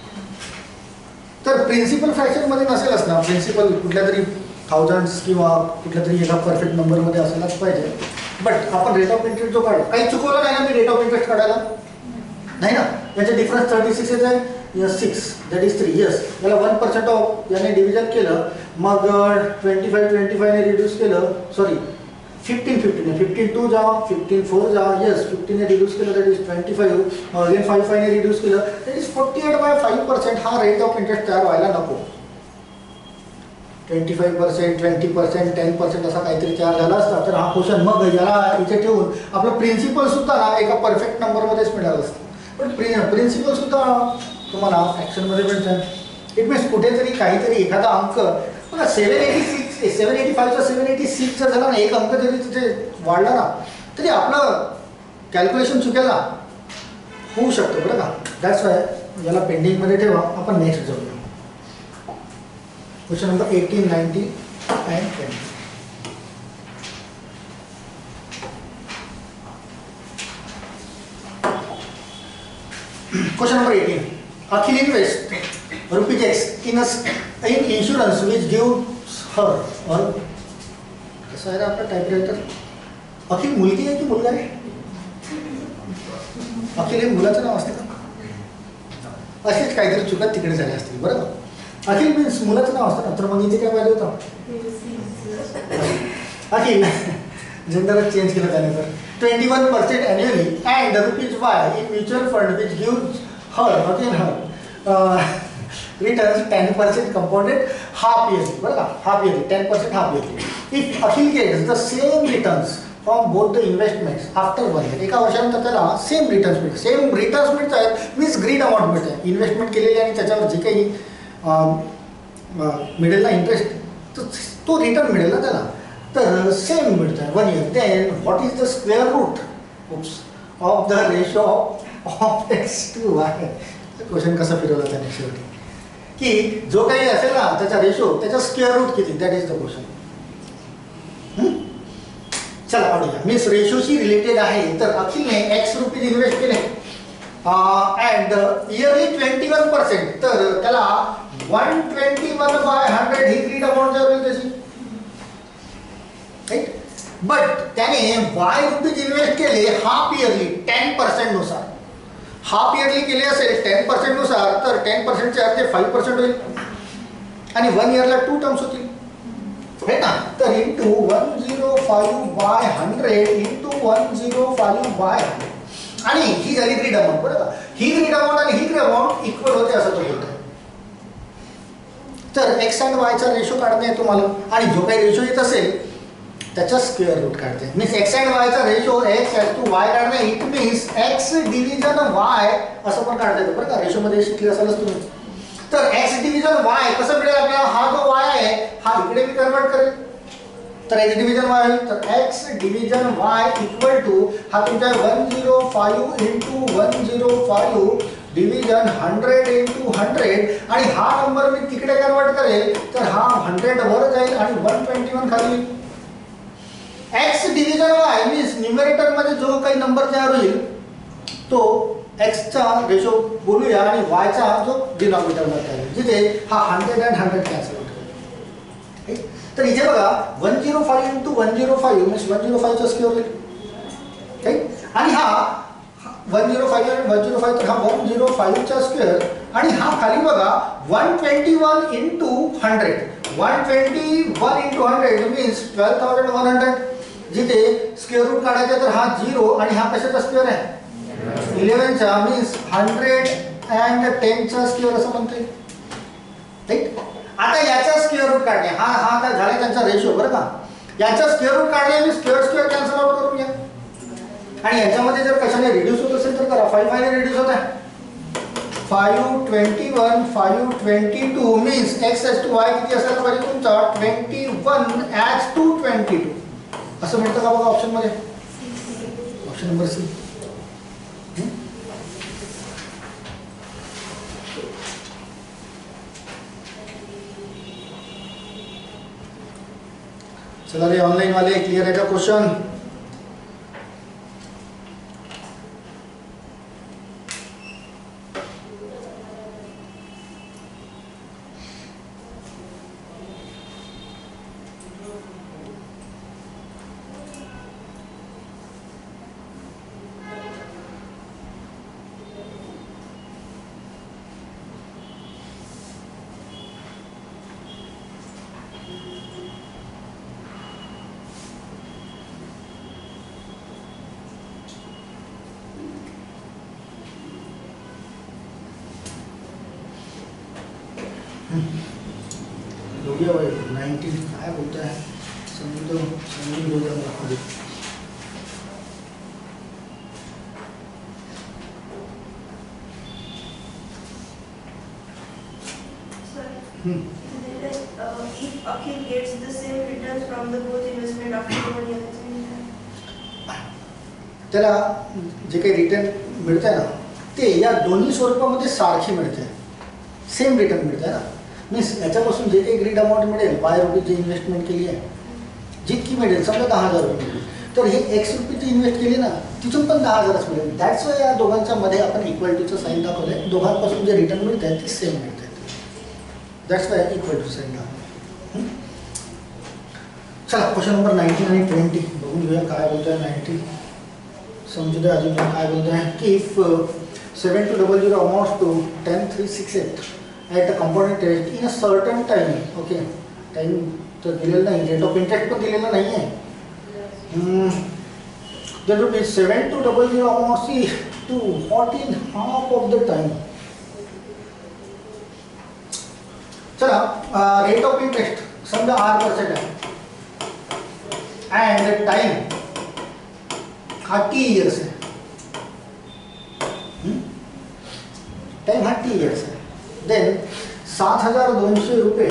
तर प्रिन्सिपल फ्रॅक्शनमध्ये नसेलच ना, प्रिन्सिपल कुठल्या तरी थाउजंड्स किंवा कुठल्या तरी एका परफेक्ट नंबरमध्ये असायलाच पाहिजे. बट आपण रेट ऑफ इंटरेस्ट जो काढला, काही चुकवलं नाही ना मी रेट ऑफ इंटरेस्ट काढायला, नाही ना. याचे डिफरन्स थर्टी सिक्स येत आहे, yes six that is three, yes याला वन पर्सेंट ऑफ याने डिव्हिजन केलं, मग ट्वेंटी फाईव्ह ट्वेंटी फाईव्हने रिड्यूस केलं, sorry fifteen fifteen fifteen two जा, फिफ्टीन फोर जा, यस फिफ्टीने रिड्यूस केलं that is twenty five, again five फाईव्हने रिड्यूस केलं that is forty eight by five percent. हा रेट ऑफ इंटरेस्ट तयार व्हायला नको. Twenty five percent twenty percent ten percent असा काहीतरी तयार झाला असता तर हा क्वेश्चन मग याला इथे ठेवून आपलं प्रिन्सिपल सुद्धा ना एका परफेक्ट नंबरमध्येच मिळालं असतं. पण प्रि प्रिन्सिपल सुद्धा तुम्हाला फ्रॅक्शनमध्ये मिळतं. इट मीन्स कुठेतरी काहीतरी एखादा अंक बघा, seven eighty six seven eighty फाईव्हचा सेवन एटी सिक्स जर झाला ना, एक अंक जरी तिथे वाढला ना तरी आपलं कॅल्क्युलेशन चुकेल ना, होऊ शकतं बरं का. दॅट्स वाय याला पेंडिंगमध्ये ठेवा, आपण नेक्स्ट जाऊया. Question number eighteen nineteen and twenty. Question number eighteen. Akhil invest rupees X in a in insurance which gives her or कसं आहे रे आपलं टायपरायटर. अखिल मुलगी आहे की मुलगा आहे? अखिल हे मुलाचं नाव असतं का? असेच काहीतरी चुका तिकडे झाल्या असतील बरं का. अखिल मीन्स मुलाचं नाव असतं ना, तर मग इथे काय पाहिजे होतं? अखिल जेंडर चेंज केलं त्याने. तर twenty one percent annually and rupees Y in mutual fund which gives her again her uh, returns ten percent compounded half yearly बरं का, half yearly ten percent half yearly. If Akhil gets the same returns from both the investments after one year, एका वर्षानंतर त्याला same returns मिळतात. Same returns मिळत आहेत means ग्रीड amount मिळत आहे. इन्व्हेस्टमेंट केलेली आणि त्याच्यावर जे काही मिळेल ना इंटरेस्ट तो रिटर्न मिळेल ना त्याला, तर सेम मिळत आहे one year. Then what is the square root of the ratio of X to Y. Question कसा फिरवला त्याने शेवटी, की जो काही असेल ना त्याचा रेशो त्याचा स्क्वेअर रूट किती, दॅट इज द क्वेश्चन. चला पाहूया. मीन्स रेशोशी रिलेटेड आहे. तर अखिलने एक्स रुपीज इन्व्हेस्ट केले and yearly twenty one percent, तर त्याला one twenty one by hundred ही ग्रीड अमाऊंट होईल त्याची, राईट. बट त्याने वाय रुपीज इन्व्हेस्ट केले हाफ इयरली टेन पर्सेंट नुसार. हाफ इयरली केले असेल टेन पर्सेंट नुसार, तर टेन पर्सेंटचे अर्थे फाईव्ह पर्सेंट होईल आणि वन इयरला टू टर्म्स होतील, है ना. तर into one zero five by hundred into one zero five by hundred, आणि ही झाली ग्रीड अमाऊंट बरं का. ही ग्रीड अमाऊंट आणि ही ग्रीड अमाऊंट इक्वल होते असं तो बोलतो. तर एक्स अँड वायचा रेशो काढणे आहे तुम्हाला, आणि जो काही रेशो येत असेल त्याचा स्क्वेअर रूट काढते. मीन्स एक्स अँड वायचा ratio X is to Y काढणे, it means X division Y असं पण काढता येतं बरं का. रेशोमध्ये शिकले असालच तुम्ही. तर एक्स डिव्हिजन वाय कसं मिळेल आपल्याला, हा जो वाय आहे हा इकडे मी कन्वर्ट करेल, तर एक्स डिव्हिजन वाय होईल. तर X division Y equal to हा तुमच्या one zero five into one zero five division hundred into hundred, आणि हा नंबर मी तिकडे कन्वर्ट करेल तर हा हंड्रेड वर जाईल आणि वन ट्वेंटी वन खाली येईल. X division Y means numerator मध्ये जो काही नंबर तयार होईल तो एक्सचा रेशो बोलूया आणि वायचा जो डिनॉमिनेटर मध्ये तयार होईल, जिथे हा हंड्रेड अँड हंड्रेड कॅन्सल होतो. तर इथे बघा one zero five into one zero five means one zero फाईव्हचा स्क्वेअर होईल, राईट. आणि हा वन झिरो फाईव्ह आणि वन झिरो फाईव्ह, तर हा वन झिरो फाईव्हचा स्क्वेअर, आणि हा खाली बघा one twenty one into hundred, one twenty one into hundred means twelve thousand one hundred, जिथे स्क्वेअर रूट काढायचा तर हा झिरो आणि हा कशाचा स्क्वेअर आहे इलेव्हनचा, मीन्स हंड्रेड अँड टेनचा स्क्वेअर असं म्हणते, राईट. आता याचा स्क्वेअर रूट काढणे, हा हा आता झाला त्यांचा रेशो बरं का. याचा स्क्वेअर रूट काढणे मी स्क्वेअर स्क्वेअर कॅन्सल आउट करून घ्या, आणि याच्यामध्ये जर कशाने रिड्यूस होत असेल तर करा. फाईव्ह फायने रिड्यूस होत आहे. Five twenty one five twenty two means X is to Y किती असायला पाहिजे तुमचा twenty one as to twenty two असं मिळतं का बघा ऑप्शनमध्ये. Option number C. चला रे ऑनलाइन वाले क्लियर है का क्वेश्चन. नाइनटीन काय बोलता है समझो समझ हो जाएगा. If Akhil gets the same returns from the both investment after one year, त्याला जे काही रिटर्न मिळत आहे ना ते या दोन्ही स्वरूपामध्ये सारखी मिळते. सेम रिटर्न मिळत आहे ना. मीन्स याच्यापासून जे काही ग्रीड अमाऊंट मिळेल बाय रुपीज जी इन्व्हेस्टमेंट केली आहे जितकी मिळेल समजा दहा हजार रुपये मिळेल तर हे एक्स रुपीची इन्व्हेस्ट केली ना तिथून पण दहा हजारच मिळेल. दॅट्स वाय या दोघांच्या मध्ये आपण इक्वलिटीचं साईन दाखवलं आहे. दोघांपासून जे रिटर्न मिळत आहे ते सेम मिळत आहे. That's Y equal to sign दाखवलं. चला क्वेश्चन नंबर नाईन्टीन आणि ट्वेंटी बघून घेऊया काय बोलतो आहे. नाईन्टीन समजू द्या अजून काय बोलतो आहे की if seven two double zero amounts to ten three six eight at a component test in a certain time. Okay, time तर दिलेलं नाही. रेट ऑफ इंटरेस्ट पण दिलेलं नाही आहे. then rupees seven to double zero amount C to what in half of the time. चला rate of interest समजा आठ पर्सेंट आहे अँड टाइम हा टी इयर्स आहे. टाइम हा टी इयर्स आहे. देन सात हजार दोनशे रुपये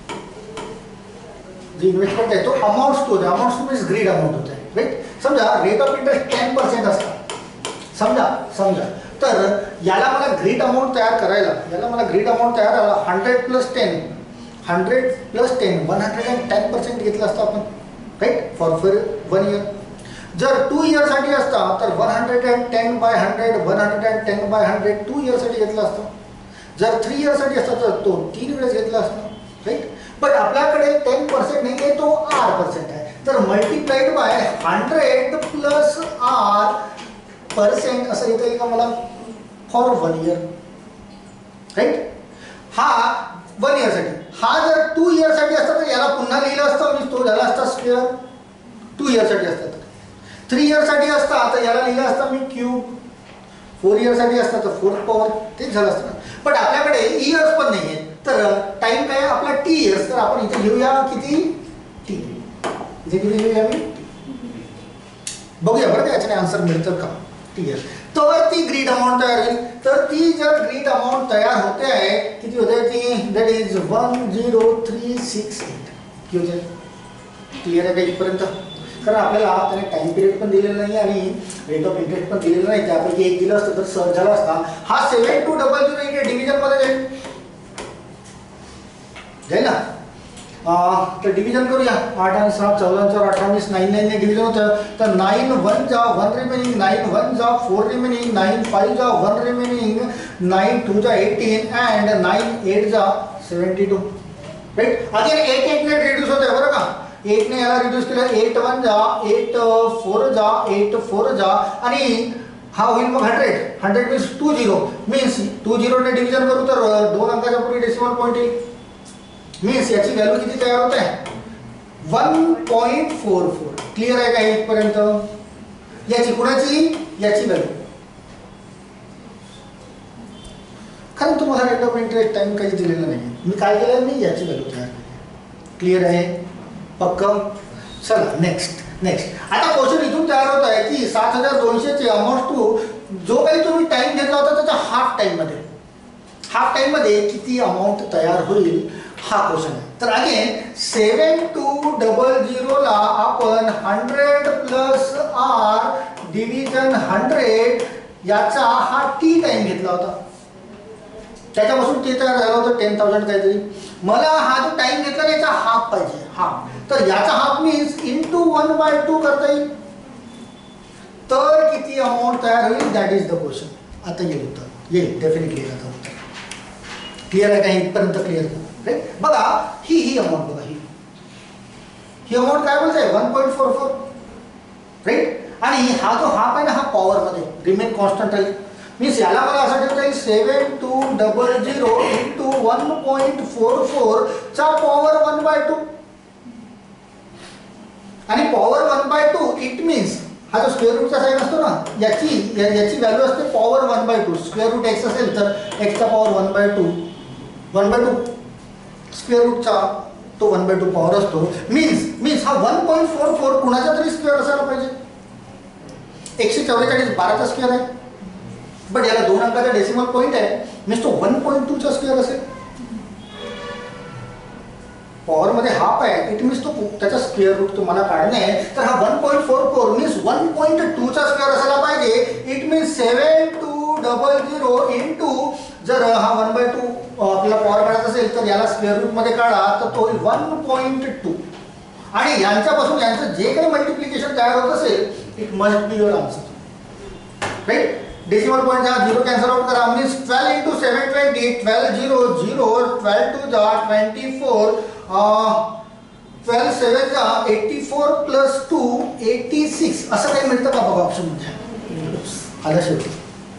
जी इन्व्हेस्टमेंट आहे तो अमाऊंट्स टू होते. अमाऊंट्स टू मीन्स ग्रीड अमाऊंट होते राईट. समजा rate of interest ten percent असतात समजा समजा तर याला मला ग्रीड अमाऊंट तयार करायला याला मला ग्रीड अमाऊंट तयार करायला hundred plus ten hundred plus ten one hundred and ten percent घेतलं असतं आपण right for for one year. जर टू इयरसाठी असता तर one hundred and ten by hundred one hundred and ten by hundred two इयरसाठी घेतलं असतं. जर थ्री इयरसाठी असता तर तो तीन वेळेस घेतला असता राईट. बट आपल्याकडे टेन पर्सेंट नाही आहे तो आर पर्सेंट आहे तर multiplied by hundred plus R percent असं येता येईल का मला फॉर वन इयर राईट. हा वन इयरसाठी. हा जर टू इयरसाठी असता तर याला पुन्हा लिहिलं असतं म्हणजे तो झाला असता स्क्वेअर. टू इयरसाठी असता तर. थ्री इयरसाठी असता तर याला लिहिलं असतं मी क्यूब. फोर इयरसाठी असता तर फोर्थ पॉवर तेच झालं असतं ना. पण आपल्याकडे इयर्स पण नाही आहे तर टाइम काय आपला टी इयर्स. तर आपण इथे लिहूया किती टी. इथे किती लिहूया मी बघूया बरं का याच्याने आन्सर मिळतं का. टी इयर्स तर ती ग्रीड अमाऊंट तयार होईल. तर ती जर ग्रीड अमाऊंट तयार होते आहे किती होते ती that is one zero three six eight. किती होते क्लिअर आहे का इथपर्यंत. कारण आपल्याला त्याने टाइम पिरियड पण दिलेलं नाही आणि रेट ऑफ इंटरेस्ट पण दिलेलं नाही. त्यापैकी एक दिलं असतं तर सहज झाला असता. हा सेवन टू डबल झिरो इथे डिव्हिजन मध्ये जाईल जाईल ना. तर डिव्हिजन करूया. आठ आणि सात चौदा चार अठ्ठावीस नाईन नाईन डिव्हिजन होतं तर नाईन वन जा वन रिमेनिंग नाईन वन जा फोर रिमेनिंग नाईन फाईव्ह जा वन रिमेनिंग नाईन टू जा एटीन अँड नाईन एट जा सेवन्टी टू राईट. अगेन एक एक ने रिड्यूस होत आहे बरं का. एट ने याला रिड्यूस केलं एट वन जा एट फोर जा एट फोर जा आणि हा होईल मग hundred. Hundred means two zero means two झिरोने डिव्हिजन करू तर दोन अंकाच्या पूर्वी डेसिमल पॉईंट येईल. मीन्स याची व्हॅल्यू किती तयार होत आहे one point four four. Clear आहे का इथपर्यंत. याची कुणाची याची व्हॅल्यू. कारण तुम्हाला रेट ऑफ इंटरेस्ट टाइम काही दिलेला नाही. मी काय केलं मी याची व्हॅल्यू तयार केली. क्लिअर आहे पक्क. चला नेक्स्ट नेक्स्ट आता क्वेश्चन इथून तयार होत आहे की सात हजार दोनशेचे अमाऊंट टू जो काही तुम्ही टाइम घेतला होता त्याच्या हाफ टाइम मध्ये हाफ टाइम मध्ये किती अमाऊंट तयार होईल हा क्वेश्चन आहे. तर अगेन सेवन टू डबल झिरोला आपण hundred plus R division hundred याचा हा टी टाइम घेतला होता. त्याच्यापासून ते तयार झालं होतं टेन थाउजंड काहीतरी. मला हा जो टाइम घेतला त्याचा हाफ पाहिजे हाफ. तर याचा half means into one by two करता येईल. तर किती अमाऊंट तयार होईल दॅट इज द क्वेश्चन. आता येईल उत्तर येईल डेफिनेटली येईल आता उत्तर. क्लिअर आहे का इथपर्यंत क्लिअर राईट. बघा ही ही अमाऊंट बघा ही ही अमाऊंट काय बोलते one point four four right. आणि हा जो हाफ आहे ना हा पॉवर मध्ये रिमेन कॉन्स्टंट राहील. मीन्स याला मला असं ठेवता येईल seven two double zero into one point four four चा पॉवर वन बाय टू. आणि power one by two it means हा जो स्क्वेअर रूटचा साईन असतो ना याची याची व्हॅल्यू असते power one by two. Square root X असेल तर एक्सचा power one by two one by two square रूटचा तो वन बाय टू पॉवर असतो. मीन्स मीन्स हा वन पॉईंट फोर फोर कुणाचा तरी स्क्वेअर असायला पाहिजे. एकशे चौवेचाळीस बाराचा स्क्वेअर आहे बट याला दोन अंकाचा डेसिमल पॉईंट आहे मीन्स तो वन पॉईंट टूचा स्क्वेअर असेल. पॉवर मध्ये हाफ आहे इट मीन्स तो त्याचा स्क्वेअर रूट तुम्हाला काढणे आहे. तर हा one point four four means one point टूचा स्क्वेअर असायला पाहिजे. It means seven two double zero into जर हा वन बाय टू आपल्याला पॉवर काढायचा असेल तर याला स्क्वेअर रूट मध्ये काढा तर तो होईल वन पॉईंट टू. आणि यांच्यापासून यांचं जे काही मल्टिप्लिकेशन तयार होत असेल it must be your answer right. Decimal point हा झिरो कॅन्सल आउट करा means twelve into seven twenty twelve zero zero twelve two जा ट्वेंटी फोर ट्वेल्व सेवन जा eighty four plus two eighty six असं काही मिळतं का बघा option मध्ये आला शेवटी.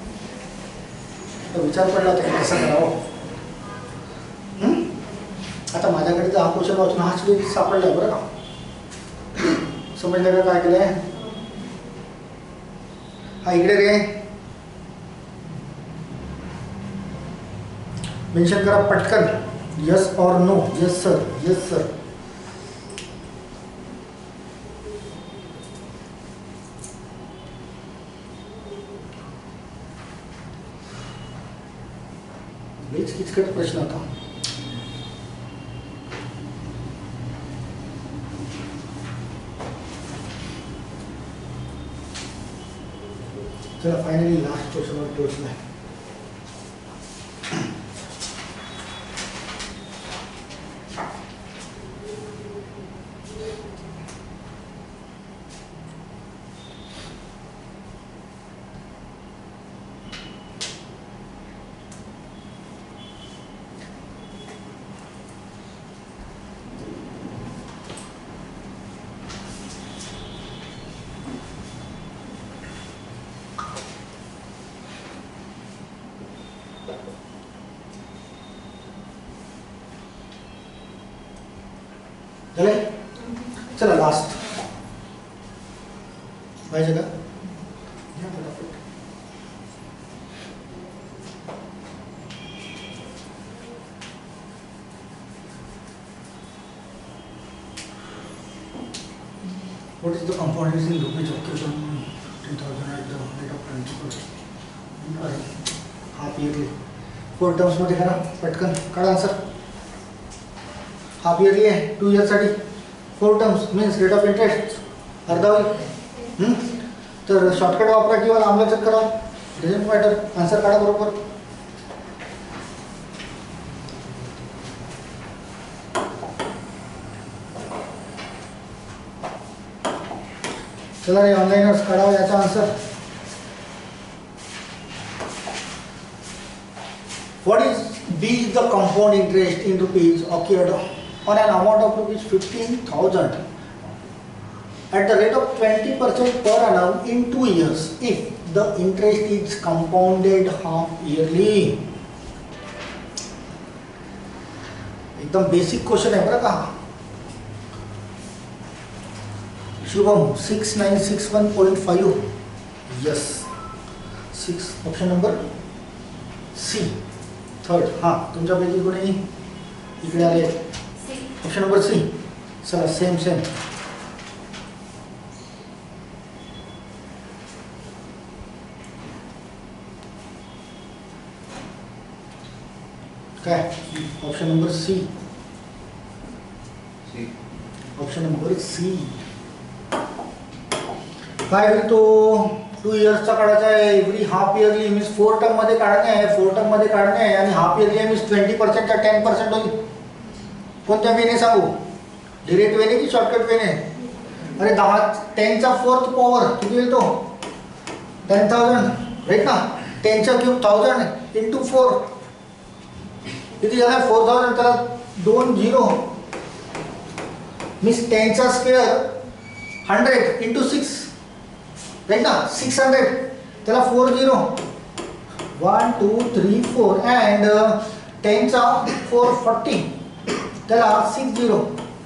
विचार पडला होता कसं करावं. आता माझ्याकडे तर हा क्वेश्चन वाचून हाच वेळ सापडलाय बरं का. समजलं का काय केलंय. हा इकडे रे मेन्शन करा पटकन यस और no. Yes sir yes sir. मीच किचकट प्रश्न होता. चला फायनली लास्ट क्वेश्चन वर पोहोचलाय. चले चला लास्ट पाहिजे का. What is the compound is in rupees occasion fifteen thousand at the rate of principal half yearly. Four terms मध्ये करा पटकन काढा आन्सर. हाफ इयरली आहे टू इयर्स साठी four terms means rate of interest अर्धा होईल. तर शॉर्टकट वापरा किंवा लांबला चेक करा डझंट मॅटर. आन्सर काढा बरोबर. चला रे ऑनलाइनर्स काढावा याचा answer. What is B is the compound interest in rupees occurred on an amount of rupees fifteen thousand at the rate of twenty percent per annum in two years if the interest is compounded half yearly. एकदम basic question है बरं का. Shubham six nine six one point five. Yes six option number C third. हां तुमच्यापैकी कोणी इकडे आले option number C. चला सेम सेम काय option number C. C. Option number C. काय होईल तो टू इयर्सचा काढायचा आहे. Every half yearly means four term मध्ये काढणे आहे. फोर टर्म मध्ये काढणे आहे आणि हाफ इयरली मीन्स ट्वेंटी पर्सेंटचा टेन पर्सेंट होईल. कोणत्या वेने सांगू, डिरेक्ट वेने की शॉर्टकट वेने? अरे दहा टेनचा फोर्थ पॉवर किती होईल तो? टेन थाउजंड राईट ना. टेनचा क्यूब थाउजंड इंटू फोर किती झाला? Four thousand. त्याला दोन झिरो मीन्स टेनचा square hundred into six right ना. Six hundred. त्याला four zero one two three four and टेनचा फोर फॉर्टी त्याला सिक्स झिरो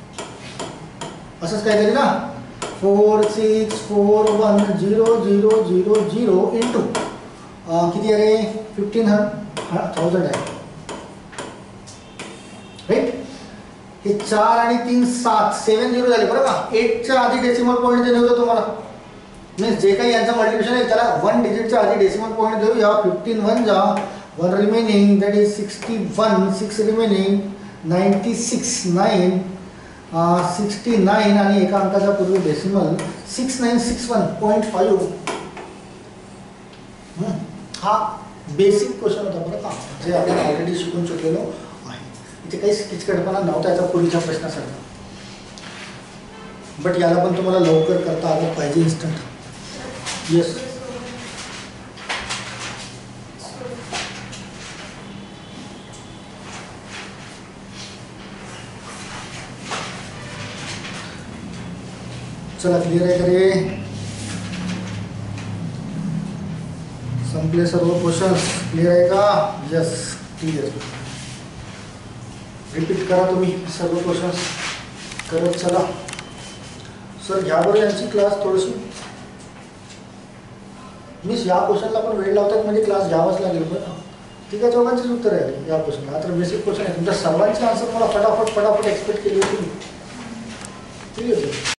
असंच काहीतरी ना. Four six four one zero zero zero zero into किती आहे रे? फिफ्टीन थाउजंड आहे राईट. हे चार आणि तीन सात सेवन झिरो झाले बरं का. एटच्या आधी डेसिमल पॉईंट देणे होतं तुम्हाला. मीन्स जे काही यांचं मल्टिप्लिकेशन आहे त्याला वन डिजिटच्या आधी डेसिमल पॉईंट देऊया. फिफ्टीन वन जा one remaining that is sixty one. Six remaining ninety six. Nine sixty nine आणि एका अंकाच्या पूर्वी decimal six nine six one point five. हा बेसिक क्वेश्चन होता बरं का, जे आपण ऑलरेडी शिकून चुकलेलो आहे. इथे काही किचकटपणा नव्हता याचा पूर्वीच्या प्रश्नासाठी. बट याला पण तुम्हाला लवकर करता आलं पाहिजे इन्स्टंट. येस. चला क्लियर आहे का रे? संपले सर्व क्वेश्चन? क्लियर आहे का? Yes clear. रिपीट करा तुम्ही सर्व क्वेश्चन करत चला. सर घ्या बरं यांची क्लास थोडीशी. मीच या क्वेश्चनला पण वेळ लावतात म्हणजे क्लास घ्यावाच लागेल. बरं ठीक आहे, चौघांचीच उत्तर आहे या क्वेश्चनला. आता बेसिक क्वेश्चन आहे तुमच्या सर्वांची आन्सर मला फटाफट फटाफट एक्सपेक्ट केली होती. ठीक आहे.